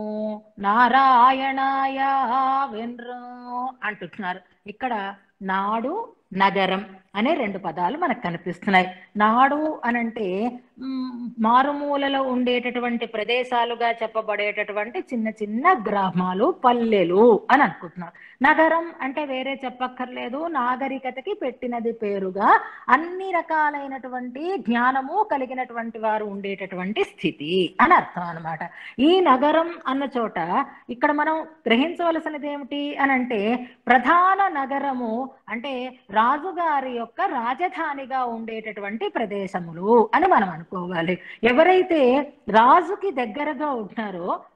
నారాయణాయ వెన్రు అంటున్నారు. ఇక్కడ నాడు నగరం అనే 2 పదాలు మనకు కనిపిస్తున్నాయి. నాడు అనంటే మారుమూలలో ఉండేటటువంటి ప్రదేశాలుగా చెప్పబడేటటువంటి చిన్న చిన్న గ్రామాలు, పల్లెలు అని అనుకుంటున్నారు. నగరం అంటే వేరే చెప్పక్కర్లేదు, నాగరికతకి పెట్టినది పేరుగా అన్ని రకాలైనటువంటి జ్ఞానము కలిగినటువంటి వారు ఉండేటటువంటి స్థితి అని అర్థం అనమాట. ఈ నగరం అన్న చోట ఇక్కడ మనం గ్రహించవలసినది ఏమిటి అనంటే ప్రధాన నగరము అంటే రాజుగారి యొక్క రాజధానిగా ఉండేటటువంటి ప్రదేశములు అని మనం అనుకోవాలి. ఎవరైతే రాజుకి దగ్గరగా ఉంటారో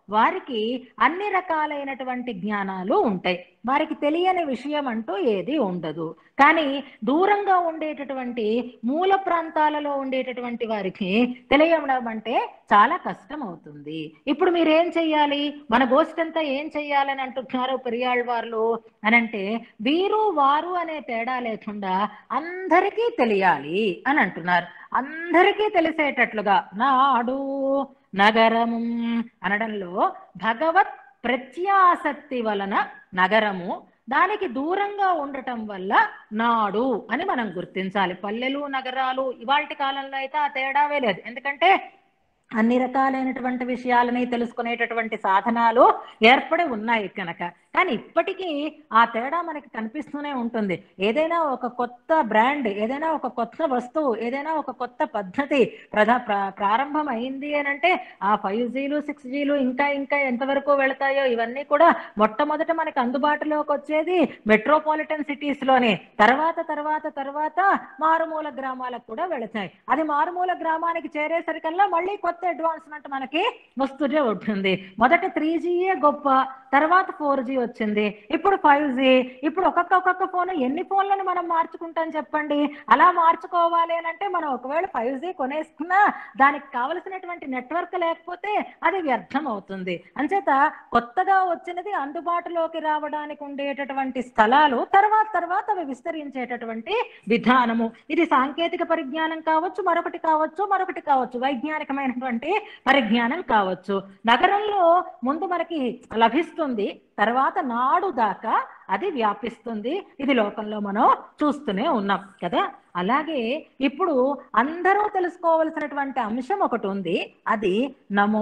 వారికి అన్ని రకాలైనటువంటి జ్ఞానాలు ఉంటాయి. వారికి తెలియని విషయం అంటూ ఏది ఉండదు. కానీ దూరంగా ఉండేటటువంటి మూల ప్రాంతాలలో ఉండేటటువంటి వారికి తెలియడం అంటే చాలా కష్టం అవుతుంది. ఇప్పుడు మీరేం చెయ్యాలి, మన గోష్ఠంతా ఏం చెయ్యాలని అంటున్నారు పెరియాళ్వార్లు అనంటే, వీరు వారు అనే తేడా లేకుండా అందరికీ తెలియాలి అని అంటున్నారు. అందరికీ తెలిసేటట్లుగా నాడు నగరము అనడంలో భగవత్ ప్రత్యాసక్తి వలన నగరము, దానికి దూరంగా ఉండటం వల్ల నాడు అని మనం గుర్తించాలి. పల్లెలు నగరాలు ఇవాల్టి కాలంలో అయితే ఆ తేడావే లేదు. ఎందుకంటే అన్ని రకాలైనటువంటి విషయాలని తెలుసుకునేటటువంటి సాధనాలు ఏర్పడి ఉన్నాయి కనుక. కానీ ఇప్పటికీ ఆ తేడా మనకి కనిపిస్తూనే ఉంటుంది. ఏదైనా ఒక కొత్త బ్రాండ్, ఏదైనా ఒక కొత్త వస్తువు, ఏదైనా ఒక కొత్త పద్ధతి ప్రారంభం అయింది అని అంటే ఆ 5Gలు 6Gలు ఇంకా ఇంకా ఎంతవరకు వెళతాయో ఇవన్నీ కూడా మొట్టమొదట మనకి అందుబాటులోకి వచ్చేది మెట్రోపాలిటన్ సిటీస్లోనే. తర్వాత తర్వాత తర్వాత మారుమూల గ్రామాలకు కూడా వెళతాయి. అది మారుమూల గ్రామానికి చేరేసరికల్లా మళ్ళీ కొత్త అడ్వాన్స్మెంట్ మనకి వస్తూనే ఉంటుంది. మొదట 3Gయే గొప్ప, తర్వాత 4G వచ్చింది, ఇప్పుడు 5G. ఇప్పుడు ఒక్కొక్క ఫోన్, ఎన్ని ఫోన్లను మనం మార్చుకుంటాం చెప్పండి? అలా మార్చుకోవాలి అని అంటే మనం ఒకవేళ 5G కొనేసుకున్నా దానికి కావలసినటువంటి నెట్వర్క్ లేకపోతే అది వ్యర్థం అవుతుంది. అంచేత కొత్తగా వచ్చినది అందుబాటులోకి రావడానికి ఉండేటటువంటి స్థలాలు తర్వాత తర్వాత అవి విస్తరించేటటువంటి విధానము. ఇది సాంకేతిక పరిజ్ఞానం కావచ్చు, మరొకటి కావచ్చు, వైజ్ఞానికమైనటువంటి పరిజ్ఞానం కావచ్చు. నగరంలో ముందు మనకి లభిస్తుంది, తర్వాత నాడు దాకా అది వ్యాపిస్తుంది. ఇది లోకంలో మనం చూస్తూనే ఉన్నాం కదా. అలాగే ఇప్పుడు అందరూ తెలుసుకోవలసినటువంటి అంశం ఒకటి ఉంది. అది నమో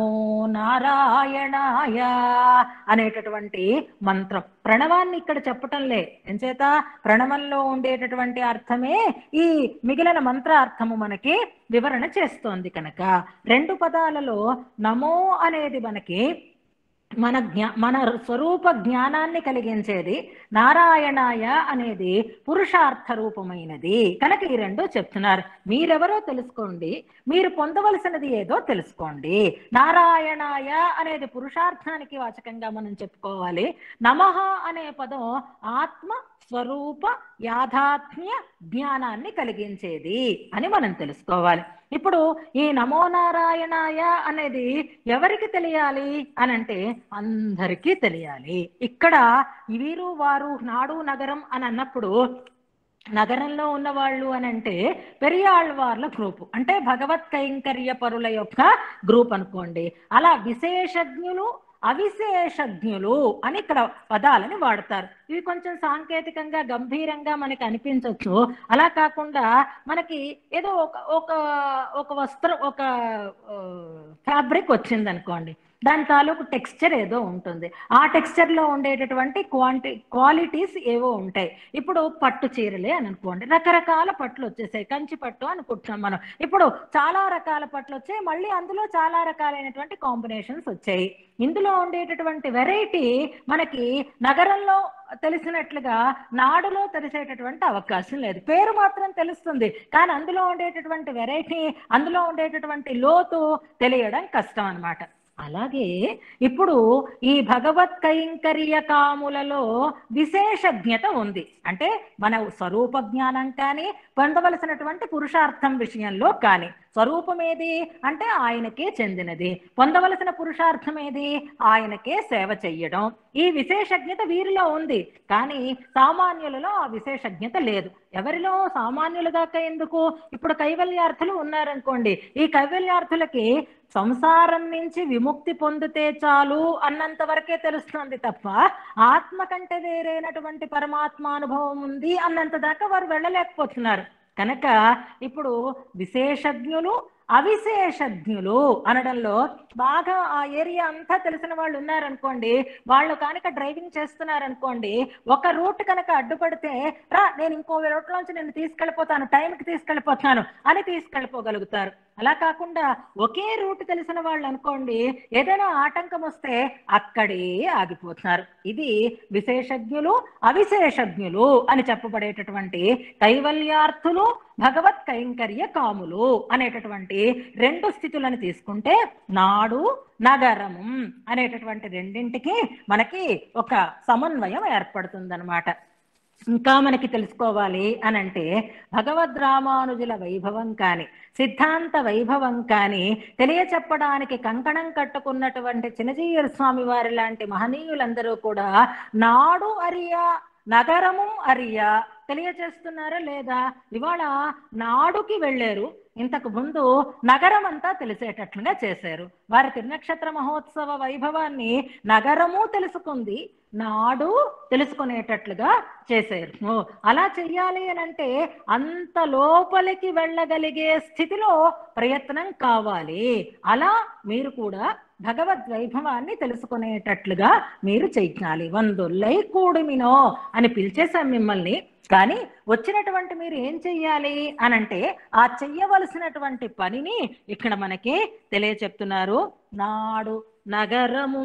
నారాయణాయ అనేటటువంటి మంత్రం. ప్రణవాన్ని ఇక్కడ చెప్పటంలే, ఎంచేత ప్రణవంలో ఉండేటటువంటి అర్థమే ఈ మిగిలిన మంత్ర అర్థము మనకి వివరణ చేస్తోంది కనుక 2 పదాలలో నమో అనేది మనకి మన స్వరూప జ్ఞానాన్ని కలిగించేది, నారాయణాయ అనేది పురుషార్థ రూపమైనది కనుక ఈ 2 చెప్తున్నారు. మీరెవరో తెలుసుకోండి, మీరు పొందవలసినది ఏదో తెలుసుకోండి. నారాయణాయ అనేది పురుషార్థానికి వాచకంగా మనం చెప్పుకోవాలి. నమః అనే పదం ఆత్మ స్వరూప యాథాత్మ్య జ్ఞానాన్ని కలిగించేది అని మనం తెలుసుకోవాలి. ఇప్పుడు ఈ నమో నారాయణాయ అనేది ఎవరికి తెలియాలి అనంటే అందరికీ తెలియాలి. ఇక్కడ వీరు వారు నాడు నగరం అని అన్నప్పుడు నగరంలో ఉన్నవాళ్ళు అని అంటే పెరియాళ్వార్ల గ్రూపు, అంటే భగవత్ కైంకర్య పరుల యొక్క గ్రూప్ అనుకోండి. అలా విశేషజ్ఞులు అవిశేషజ్ఞులు అని ఇక్కడ పదాలని వాడతారు. ఇవి కొంచెం సాంకేతికంగా గంభీరంగా మనకి అనిపించవచ్చు. అలా కాకుండా మనకి ఏదో ఒక వస్త్రం, ఒక ఫ్యాబ్రిక్ వచ్చింది అనుకోండి, దాని తాలూకు టెక్స్చర్ ఏదో ఉంటుంది. ఆ టెక్స్చర్లో ఉండేటటువంటి క్వాలిటీస్ ఏవో ఉంటాయి. ఇప్పుడు పట్టు చీరలే అని అనుకోండి, రకరకాల పట్లు వచ్చేసాయి. కంచి పట్టు అనుకుంటున్నాం మనం. ఇప్పుడు చాలా రకాల పట్లు వచ్చాయి, మళ్ళీ అందులో చాలా రకాలైనటువంటి కాంబినేషన్స్ వచ్చాయి. ఇందులో ఉండేటటువంటి వెరైటీ మనకి నగరంలో తెలిసినట్లుగా నాడులో తెలిసేటటువంటి అవకాశం లేదు. పేరు మాత్రం తెలుస్తుంది, కానీ అందులో ఉండేటటువంటి వెరైటీ, అందులో ఉండేటటువంటి లోతు తెలియడం కష్టం అన్నమాట. అలాగే ఇప్పుడు ఈ భగవత్ కైంకర్య కాములలో విశేషజ్ఞత ఉంది. అంటే మన స్వరూప జ్ఞానం కానీ, పొందవలసినటువంటి పురుషార్థం విషయంలో కానీ. స్వరూపం ఏది అంటే ఆయనకే చెందినది, పొందవలసిన పురుషార్థం ఏది ఆయనకే సేవ చెయ్యడం. ఈ విశేషజ్ఞత వీరిలో ఉంది, కానీ సామాన్యులలో ఆ విశేషజ్ఞత లేదు. ఎవరిలో? సామాన్యుల దాకా ఎందుకు, ఇప్పుడు కైవల్యార్థులు ఉన్నారనుకోండి, ఈ కైవల్యార్థులకి సంసారం నుంచి విముక్తి పొందితే చాలు అన్నంత వరకే తెలుస్తుంది తప్ప ఆత్మ కంటే వేరైనటువంటి పరమాత్మానుభవం ఉంది అన్నంత దాకా వారు వెళ్ళలేకపోతున్నారు. కనుక ఇప్పుడు విశేషజ్ఞులు అవిశేషజ్ఞులు అనడంలో బాగా ఆ ఏరియా అంతా తెలిసిన వాళ్ళు ఉన్నారనుకోండి, వాళ్ళు కనుక డ్రైవింగ్ చేస్తున్నారనుకోండి, ఒక రూట్ కనుక అడ్డుపడితే రా నేను ఇంకో రూట్లోంచి నేను తీసుకెళ్ళిపోతాను, టైంకి తీసుకెళ్ళిపోతాను అని తీసుకెళ్ళిపోగలుగుతారు. అలా కాకుండా ఒకే రూట్ తెలిసిన వాళ్ళు అనుకోండి, ఏదైనా ఆటంకం వస్తే అక్కడే ఆగిపోతున్నారు. ఇది విశేషజ్ఞులు అవిశేషజ్ఞులు అని చెప్పబడేటటువంటి కైవల్యార్థులు భగవత్ కైంకర్య కాములు అనేటటువంటి రెండు స్థితులను తీసుకుంటే నాడు నగరము అనేటటువంటి రెండింటికి మనకి ఒక సమన్వయం ఏర్పడుతుందన్నమాట. ఇంకా మనకి తెలుసుకోవాలి అనంటే భగవద్ రామానుజుల వైభవం కానీ సిద్ధాంత వైభవం కానీ తెలియచెప్పడానికి కంకణం కట్టుకున్నటువంటి చిన్నజీయర్ స్వామి వారి లాంటి మహనీయులందరూ కూడా నాడు అరియా నగరము అరియా తెలియచేస్తున్నారా లేదా? ఇవాళ నాడుకి వెళ్ళారు, ఇంతకు ముందు నగరం అంతా తెలిసేటట్లుగా చేశారు. వారి తిరునక్షత్ర మహోత్సవ వైభవాన్ని నగరము తెలుసుకుంది, నాడు తెలుసుకునేటట్లుగా చేశారు. అలా చెయ్యాలి అని అంటే అంత లోపలికి వెళ్ళగలిగే స్థితిలో ప్రయత్నం కావాలి. అలా మీరు కూడా భగవద్ వైభవాన్ని తెలుసుకునేటట్లుగా మీరు చెయ్యాలి. వందుల్లై కూడుమినో అని పిలిచేశాం మిమ్మల్ని, కానీ వచ్చినటువంటి మీరు ఏం చెయ్యాలి అనంటే ఆ చెయ్యవలసినటువంటి పనిని ఇక్కడ మనకి తెలియచెప్తున్నారు. నాడు నగరము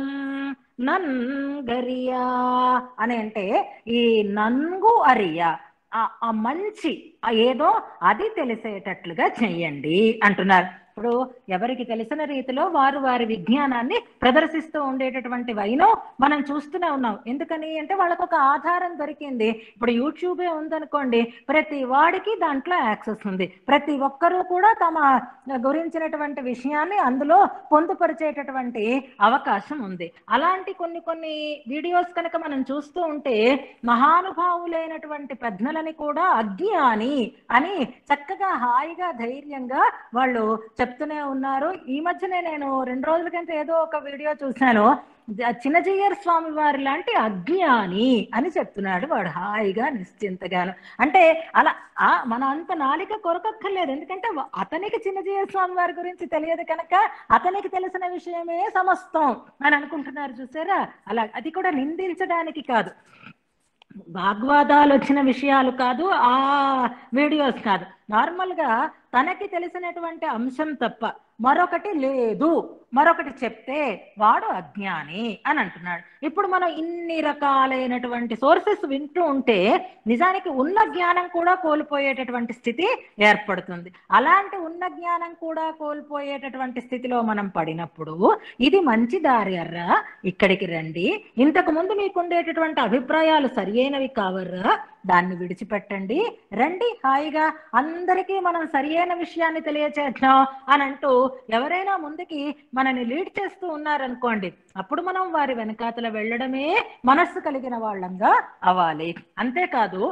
నన్గరియా అని అంటే ఈ నన్గు అరియా ఆ మంచి ఏదో అది తెలిసేటట్లుగా చెయ్యండి అంటున్నారు. ఇప్పుడు ఎవరికి తెలిసిన రీతిలో వారు వారి విజ్ఞానాన్ని ప్రదర్శిస్తూ ఉండేటటువంటి వైనం మనం చూస్తూనే ఉన్నాం. ఎందుకని అంటే వాళ్ళకు ఒక ఆధారం దొరికింది. ఇప్పుడు యూట్యూబే ఉందనుకోండి, ప్రతి వాడికి దాంట్లో యాక్సెస్ ఉంది, ప్రతి ఒక్కరూ కూడా తమ గురించినటువంటి విషయాన్ని అందులో పొందుపరిచేటటువంటి అవకాశం ఉంది. అలాంటి కొన్ని వీడియోస్ కనుక మనం చూస్తూ ఉంటే మహానుభావులైనటువంటి పెద్దలని కూడా అజ్ఞాని అని చక్కగా హాయిగా ధైర్యంగా వాళ్ళు చెప్తూనే ఉన్నారు. ఈ మధ్యనే నేను 2 రోజుల కింద ఏదో ఒక వీడియో చూశాను, చిన్నజీయర్ స్వామి వారి లాంటి అజ్ఞాని అని చెప్తున్నాడు వాడు హాయిగా నిశ్చింతగాను. అంటే అలా మన అంత నాలిక కొరకక్కర్లేదు, ఎందుకంటే అతనికి చిన్నజీయర్ స్వామి వారి గురించి తెలియదు కనుక అతనికి తెలిసిన విషయమే సమస్తం అని అనుకుంటున్నారు. చూసారా? అలా అది కూడా నిందించడానికి కాదు, వాగ్వాదాలు వచ్చిన విషయాలు కాదు, ఆ వీడియోస్ కాదు, నార్మల్గా తనకి తెలిసినటువంటి అంశం తప్ప మరొకటి లేదు, మరొకటి చెప్తే వాడు అజ్ఞాని అని అంటున్నాడు. ఇప్పుడు మనం ఇన్ని రకాలైనటువంటి సోర్సెస్ వింటూ ఉంటే నిజానికి ఉన్న జ్ఞానం కూడా కోల్పోయేటటువంటి స్థితి ఏర్పడుతుంది. అలాంటి ఉన్న జ్ఞానం కూడా కోల్పోయేటటువంటి స్థితిలో మనం పడినప్పుడు ఇది మంచి దారి అర్రా, ఇక్కడికి రండి, ఇంతకు ముందు మీకు ఉండేటటువంటి అభిప్రాయాలు సరి అయినవి కావర్రా, దాన్ని విడిచిపెట్టండి, రండి హాయిగా అందరికీ మనం సరి అయిన విషయాన్ని తెలియచేద్దాం అని అంటూ ఎవరైనా ముందుకి మనని లీడ్ చేస్తూ ఉన్నారనుకోండి, అప్పుడు మనం వారి వెనకాతల వెళ్ళడమే మనస్సు కలిగిన వాళ్ళంగా అవ్వాలి. అంతేకాదు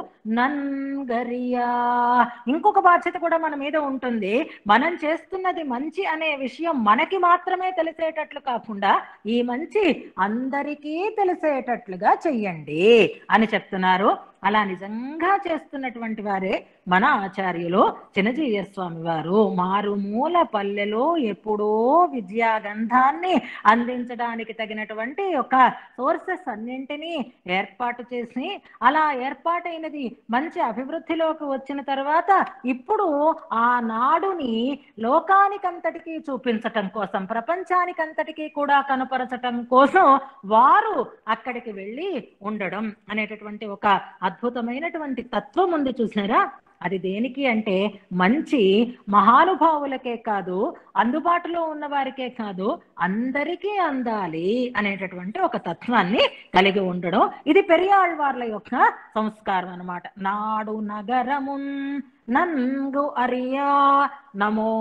నన్గరియా ఇంకొక బాధ్యత కూడా మన మీద ఉంటుంది. మనం చేస్తున్నది మంచి అనే విషయం మనకి మాత్రమే తెలిసేటట్లు కాకుండా ఈ మంచి అందరికీ తెలిసేటట్లుగా చెయ్యండి అని చెప్తున్నారు. అలా నిజంగా చేస్తున్నటువంటి వారే మన ఆచార్యులు చిన్నజీయ స్వామి వారు. మారుమూల పల్లెలో ఎప్పుడో విద్యాగంధాన్ని అందించడానికి తగినటువంటి ఒక సోర్సెస్ అన్నింటినీ ఏర్పాటు చేసి అలా ఏర్పాటైనది మంచి అభివృద్ధిలోకి వచ్చిన తర్వాత ఇప్పుడు ఆ నాడుని లోకానికంతటికీ చూపించటం కోసం, ప్రపంచానికంతటికీ కూడా కనపరచటం కోసం వారు అక్కడికి వెళ్ళి ఉండడం అనేటటువంటి ఒక అద్భుతమైనటువంటి తత్వం ఉంది. చూసారా? అది దేనికి అంటే మంచి మహానుభావులకే కాదు, అందుబాటులో ఉన్న వారికే కాదు, అందరికీ అందాలి అనేటటువంటి ఒక తత్వాన్ని కలిగి ఉండడం. ఇది పెరియాళ్వార్ల యొక్క సంస్కారం అన్నమాట. నాడు నగరమున్ నన్గు అరియా నమో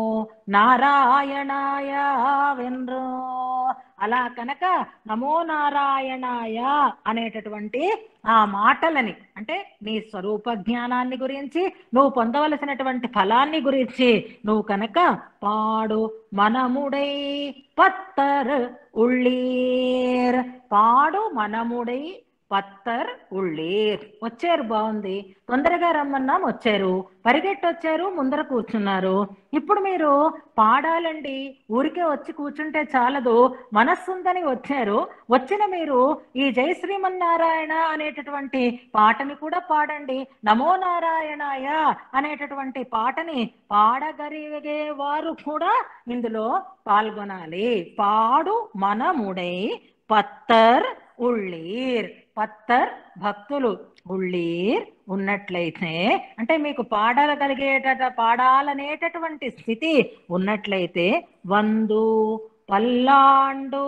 నారాయణాయ వెన్రో. అలా కనుక నమో నారాయణాయ అనేటటువంటి ఆ మాటలని, అంటే నీ స్వరూప జ్ఞానాన్ని గురించి, నువ్వు పొందవలసినటువంటి ఫలాన్ని గురించి నువ్వు కనుక పాడు మనముడై పత్తర్ ఉళ్ళీర్, పాడు మనముడై పత్తర్ ఉళ్ళీర్. వచ్చారు, బాగుంది, తొందరగా రమ్మన్నాం వచ్చారు, పరిగెట్టొచ్చారు, ముందర కూర్చున్నారు. ఇప్పుడు మీరు పాడాలండి, ఊరికే వచ్చి కూర్చుంటే చాలదు, మనస్సుందని వచ్చారు. వచ్చిన మీరు ఈ జై శ్రీమన్నారాయణ అనేటటువంటి పాటని కూడా పాడండి, నమో నారాయణాయ అనేటటువంటి పాటని పాడగలిగే వారు కూడా ఇందులో పాల్గొనాలి. పాడు మనముడై పత్తర్ ఉళ్ళీర్. పత్తర్ భక్తులు, ఉళ్ళీర్ ఉన్నట్లయితే, అంటే మీకు పాడాలనేటటువంటి స్థితి ఉన్నట్లయితే, వందు పల్లాండు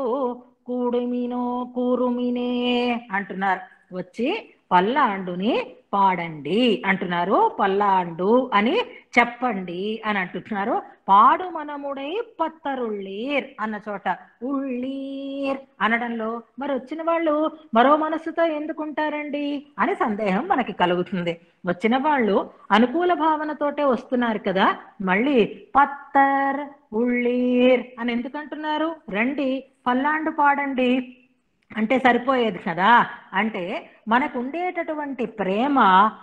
కూడుమినో కూరుమినే అంటున్నారు. వచ్చి పల్లాండుని పాడండి అంటున్నారు, పల్లాండు అని చెప్పండి అని అంటున్నారు. పాడు మనముడై పత్తరుళ్ళీర్ అన్న చోట ఉళ్ళీర్ అనడంలో మరి వచ్చిన వాళ్ళు మరో మనస్సుతో ఎందుకుంటారండి అని సందేహం మనకి కలుగుతుంది. వచ్చిన వాళ్ళు అనుకూల భావనతోటే వస్తున్నారు కదా, మళ్ళీ పత్తర్ ఉళ్ళీర్ అని ఎందుకంటున్నారు? రండి పల్లాండు పాడండి అంటే సరిపోయేది కదా. అంటే మనకు ఉండేటటువంటి ప్రేమ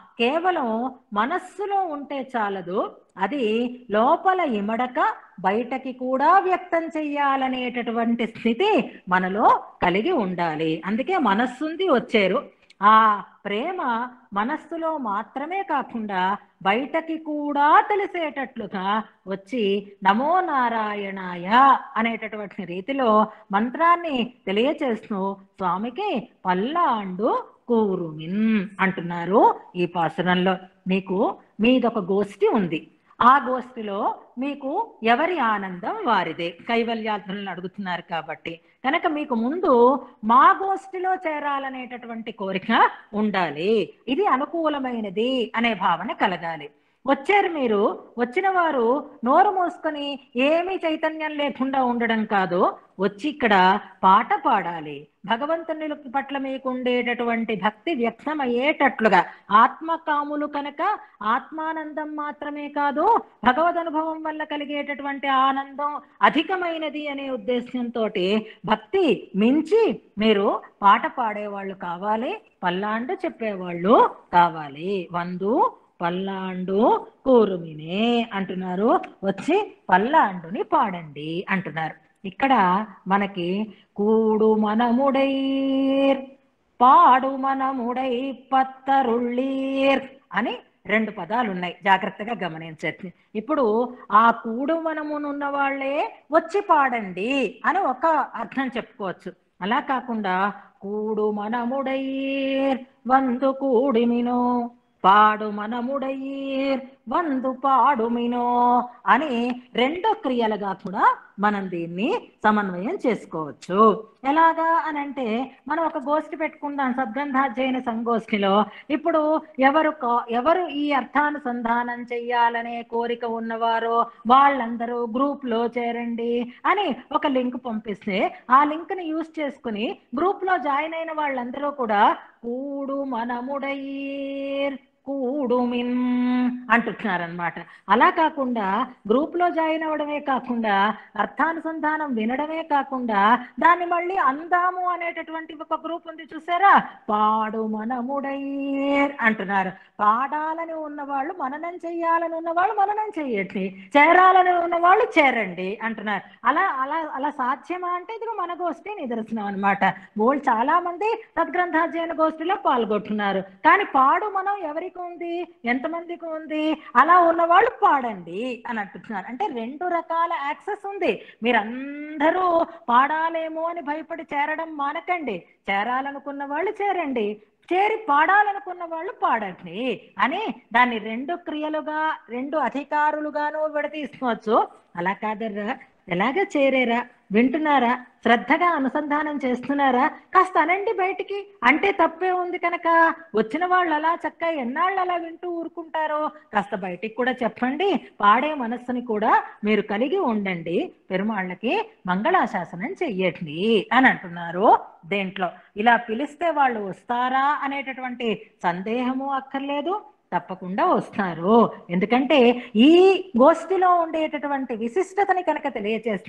కేవలం మనస్సులో ఉంటే చాలదు, అది లోపల ఇమడక బయటకి కూడా వ్యక్తం చెయ్యాలనేటటువంటి స్థితి మనలో కలిగి ఉండాలి. అందుకే మనస్సుంది వచ్చారు. ఆ ప్రేమ మనస్సులో మాత్రమే కాకుండా బయటకి కూడా తెలిసేటట్లుగా వచ్చి నమో నారాయణాయ అనేటటువంటి రీతిలో మంత్రాన్ని తెలియచేస్తూ స్వామికి పల్లాండు కూరుమిన్ అంటున్నారు ఈ పాసురంలో. మీకు మీదొక గోష్ఠి ఉంది, ఆ గోష్ఠిలో మీకు ఎవరి ఆనందం వారిదే. కైవల్యార్థులను అడుగుతున్నారు కాబట్టి కనుక మీకు ముందు మా గోష్ఠిలో చేరాలనేటటువంటి కోరిక ఉండాలి, ఇది అనుకూలమైనది అనే భావన కలగాలి. వచ్చారు మీరు, వచ్చిన వారు నోరు మూసుకొని ఏమీ చైతన్యం లేకుండా ఉండడం కాదు, వచ్చి ఇక్కడ పాట పాడాలి. భగవంతుని పట్ల మీకు ఉండేటటువంటి భక్తి వ్యక్తమయ్యేటట్లుగా, ఆత్మకాములు కనుక ఆత్మానందం మాత్రమే కాదు, భగవద్ అనుభవం వల్ల కలిగేటటువంటి ఆనందం అధికమైనది అనే ఉద్దేశంతో భక్తి మించి మీరు పాట పాడేవాళ్ళు కావాలి, పల్లాండు చెప్పేవాళ్ళు కావాలి. వందు పల్లాండు కూరుమినే అంటున్నారు, వచ్చి పల్లాండుని పాడండి అంటున్నారు. ఇక్కడ మనకి కూడు మనముడైర్ పాడు మనముడై పత్తరుళ్ళీర్ అని రెండు పదాలు ఉన్నాయి, జాగ్రత్తగా గమనించండి. ఇప్పుడు ఆ కూడు మనమునున్న వాళ్ళే వచ్చి పాడండి అని ఒక అర్థం చెప్పుకోవచ్చు. అలా కాకుండా కూడు మనముడైర్ వందు కూడిమినో పాడు మనముడైర్ వందు పాడుమినో అని రెండో క్రియలుగా కూడా మనం దీన్ని సమన్వయం చేసుకోవచ్చు. ఎలాగా అని అంటే, మనం ఒక గోష్ఠి పెట్టుకుందాం, సద్గంధాధ్యయన సంగోష్ఠిలో. ఇప్పుడు ఎవరు ఈ అర్థానుసంధానం చెయ్యాలనే కోరిక ఉన్నవారో వాళ్ళందరూ గ్రూప్ లో చేరండి అని ఒక లింక్ పంపిస్తే, ఆ లింక్ ని యూజ్ చేసుకుని గ్రూప్ లో జాయిన్ అయిన వాళ్ళందరూ కూడా కూడు మనముడైర్ కూడుమిన్ అంటున్నారనమాట. అలా కాకుండా గ్రూప్ లో జాయిన్ అవ్వడమే కాకుండా అర్థానుసంధానం వినడమే కాకుండా దాన్ని మళ్ళీ అందాము అనేటటువంటి ఒక గ్రూప్ ఉంది చూసారా, పాడు మనముడైర్ అంటున్నారు. పాడాలని ఉన్నవాళ్ళు, మననం చెయ్యాలని ఉన్నవాళ్ళు మననం చెయ్యండి, చేరాలని ఉన్నవాళ్ళు చేరండి అంటున్నారు. అలా అలా అలా సాధ్యమా అంటే ఇది మన గోష్ఠి నిదర్శనం అనమాట. వాళ్ళు చాలా మంది సద్గ్రంథాధ్యయన గోష్ఠిలో పాల్గొంటున్నారు, కానీ పాడు మనం ఎవరికి ఉంది, ఎంతమందికి ఉంది, అలా ఉన్నవాళ్ళు పాడండి అని అంటున్నారు. అంటే రెండు రకాల యాక్సెస్ ఉంది. మీరందరూ పాడాలేమో అని భయపడి చేరడం మానకండి, చేరాలనుకున్న వాళ్ళు చేరండి, చేరి పాడాలనుకున్న వాళ్ళు పాడండి అని దాన్ని రెండు క్రియలుగా, రెండు అధికారులుగాను విడతీసుకోవచ్చు. అలా కాదర్రా, ఎలాగ చేరేరా, వింటున్నారా, శ్రద్ధగా అనుసంధానం చేస్తున్నారా, కాస్త అనండి బయటికి అంటే తప్పే ఉంది. కనుక వచ్చిన వాళ్ళు అలా చక్కగా ఎన్నాళ్ళు అలా వింటూ ఊరుకుంటారో, కాస్త బయటికి కూడా చెప్పండి, పాడే మనస్సుని కూడా మీరు కలిగి ఉండండి, పెరుమాళ్ళకి మంగళాశాసనం చెయ్యండి అని అంటున్నారు. దేంట్లో ఇలా పిలిస్తే వాళ్ళు వస్తారా అనేటటువంటి సందేహము అక్కర్లేదు, తప్పకుండా వస్తారు. ఎందుకంటే ఈ గోష్ఠిలో ఉండేటటువంటి విశిష్టతని కనుక తెలియచేస్తే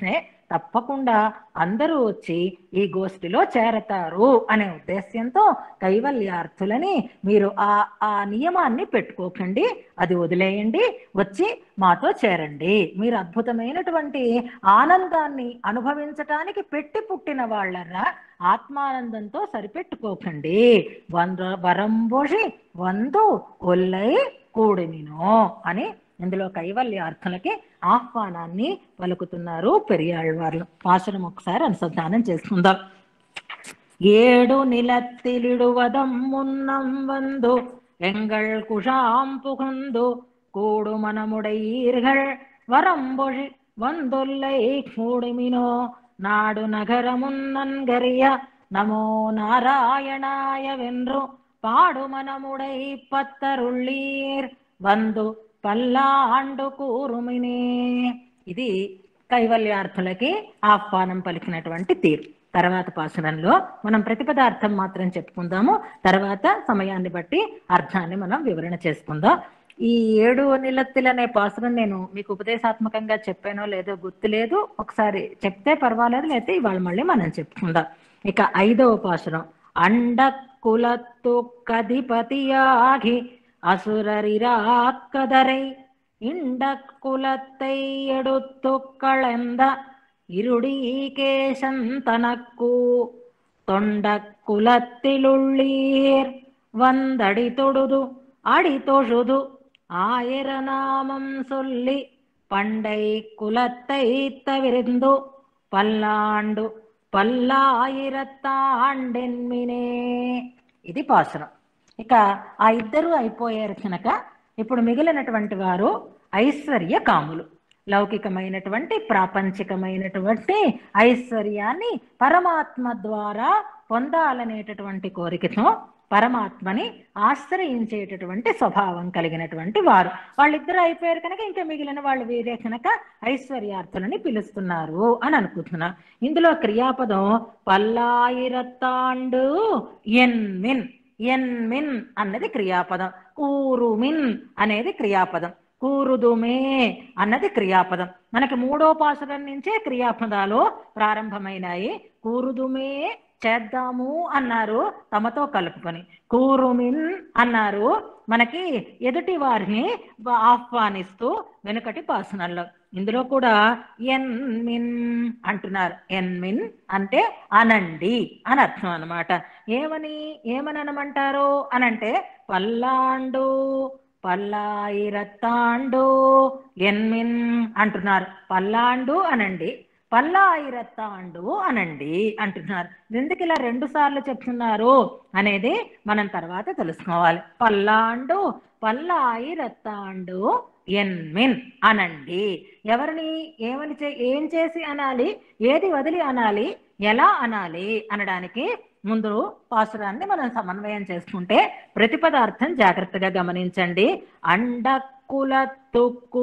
తప్పకుండా అందరూ వచ్చి ఈ గోష్ఠిలో చేరతారు అనే ఉద్దేశ్యంతో కైవల్యార్థులని మీరు ఆ నియమాన్ని పెట్టుకోకండి, అది వదిలేయండి, వచ్చి మాతో చేరండి. మీరు అద్భుతమైనటువంటి ఆనందాన్ని అనుభవించటానికి పెట్టి పుట్టిన వాళ్ళరా, ఆత్మానందంతో సరిపెట్టుకోకండి. వరంబొషి వందు ఒల్లై కూడిమినో అని ఇందులో కైవల్యార్థులకి ఆహ్వానాన్ని పలుకుతున్నారు పెరియాళ్వార్లు. పాశనం ఒకసారి అనుసంధానం చేసుకుందాం. ఏడు నిలత్తిలిడువదం మున్నం వందు ఎంగళ్ కుషాం పుகுந்து కూడు మనముడైర్గళ్ వరంబొషి వందొల్లై కూడిమినో నాడు నగరమున్నన్గరియ నమో నారాయణాయ వెన్రు పాడు మనముడై పత్తరుళ్ళీర్ వందు పల్లాండు కూరుమినే. ఇది కైవల్యార్థులకి ఆహ్వానం పలికినటువంటి తీరు. తర్వాత పాసురంలో మనం ప్రతిపదార్థం మాత్రం చెప్పుకుందాము, తర్వాత సమయాన్ని బట్టి అర్థాన్ని మనం వివరణ చేసుకుందాం. ఈ 7 నిలత్తిలనే పాసురం నేను మీకు ఉపదేశాత్మకంగా చెప్పానో లేదో గుర్తులేదు, ఒకసారి చెప్తే పర్వాలేదు, లేకపోతే ఇవాళ మళ్ళీ మనం చెప్పుకుందాం. ఇక 5వ పాసురం. అండ కులత్తు కధిపతియాగి அசுரரிராக்கதரை இண்ட குலத்தை எடுத்து களைந்த இருடீகேசன் தனக்கு தொண்ட குலத்திலுள்ளீர் வந்தடி தொடுது அடி தொழுது ஆயிரநாமம் சொல்லி பண்டை குலத்தை தவிர்ந்து பல்லாண்டு పల్లాయిరత్తాండెన్మినే. ఇది పాసురం. ఇక ఆ ఇద్దరు అయిపోయారు కనుక ఇప్పుడు మిగిలినటువంటి వారు ఐశ్వర్య కాములు. లౌకికమైనటువంటి ప్రాపంచికమైనటువంటి ఐశ్వర్యాన్ని పరమాత్మ ద్వారా పొందాలనేటటువంటి కోరికతో పరమాత్మని ఆశ్రయించేటటువంటి స్వభావం కలిగినటువంటి వారు. వాళ్ళిద్దరు అయిపోయారు కనుక ఇంకా మిగిలిన వాళ్ళు వేరే కనుక ఐశ్వర్యార్థులని పిలుస్తున్నారు అని అనుకుంటున్నా. ఇందులో క్రియాపదం పల్లాయిరత్తాండు ఎన్మిన్. ఎన్మిన్ అన్నది క్రియాపదం, కూరుమిన్ అనేది క్రియాపదం, కూరుదుమే అన్నది క్రియాపదం. మనకి 3వ పాసురం నుంచే క్రియాపదాలు ప్రారంభమైనాయి. కూరుదుమే చేద్దాము అన్నారు తమతో కలుపుకొని, కూరుమిన్ అన్నారు మనకి ఎదుటి వారిని ఆహ్వానిస్తూ వెనుకటి పాసనల్లో. ఇందులో కూడా ఎన్మిన్ అంటున్నారు. ఎన్మిన్ అంటే అనండి అని అర్థం అనమాట. ఏమని అనమంటారు అనంటే పల్లాండు పల్లాయిరత్తాండు ఎన్మిన్ అంటున్నారు. పల్లాండు అనండి, పల్లాయిరత్తాండు అనండి అంటున్నారు. ఎందుకు ఇలా 2 సార్లు చెప్తున్నారు అనేది మనం తర్వాత తెలుసుకోవాలి. పల్లాండు పల్లాయిరత్తాండు ఎన్మిన్ అనండి. ఎవరిని ఏం చేసి అనాలి, ఏది వదిలి అనాలి, ఎలా అనాలి అనడానికి ముందు పాసురాన్ని మనం సమన్వయం చేసుకుంటే ప్రతిపదార్థం జాగ్రత్తగా గమనించండి. అండకులతుక్కు,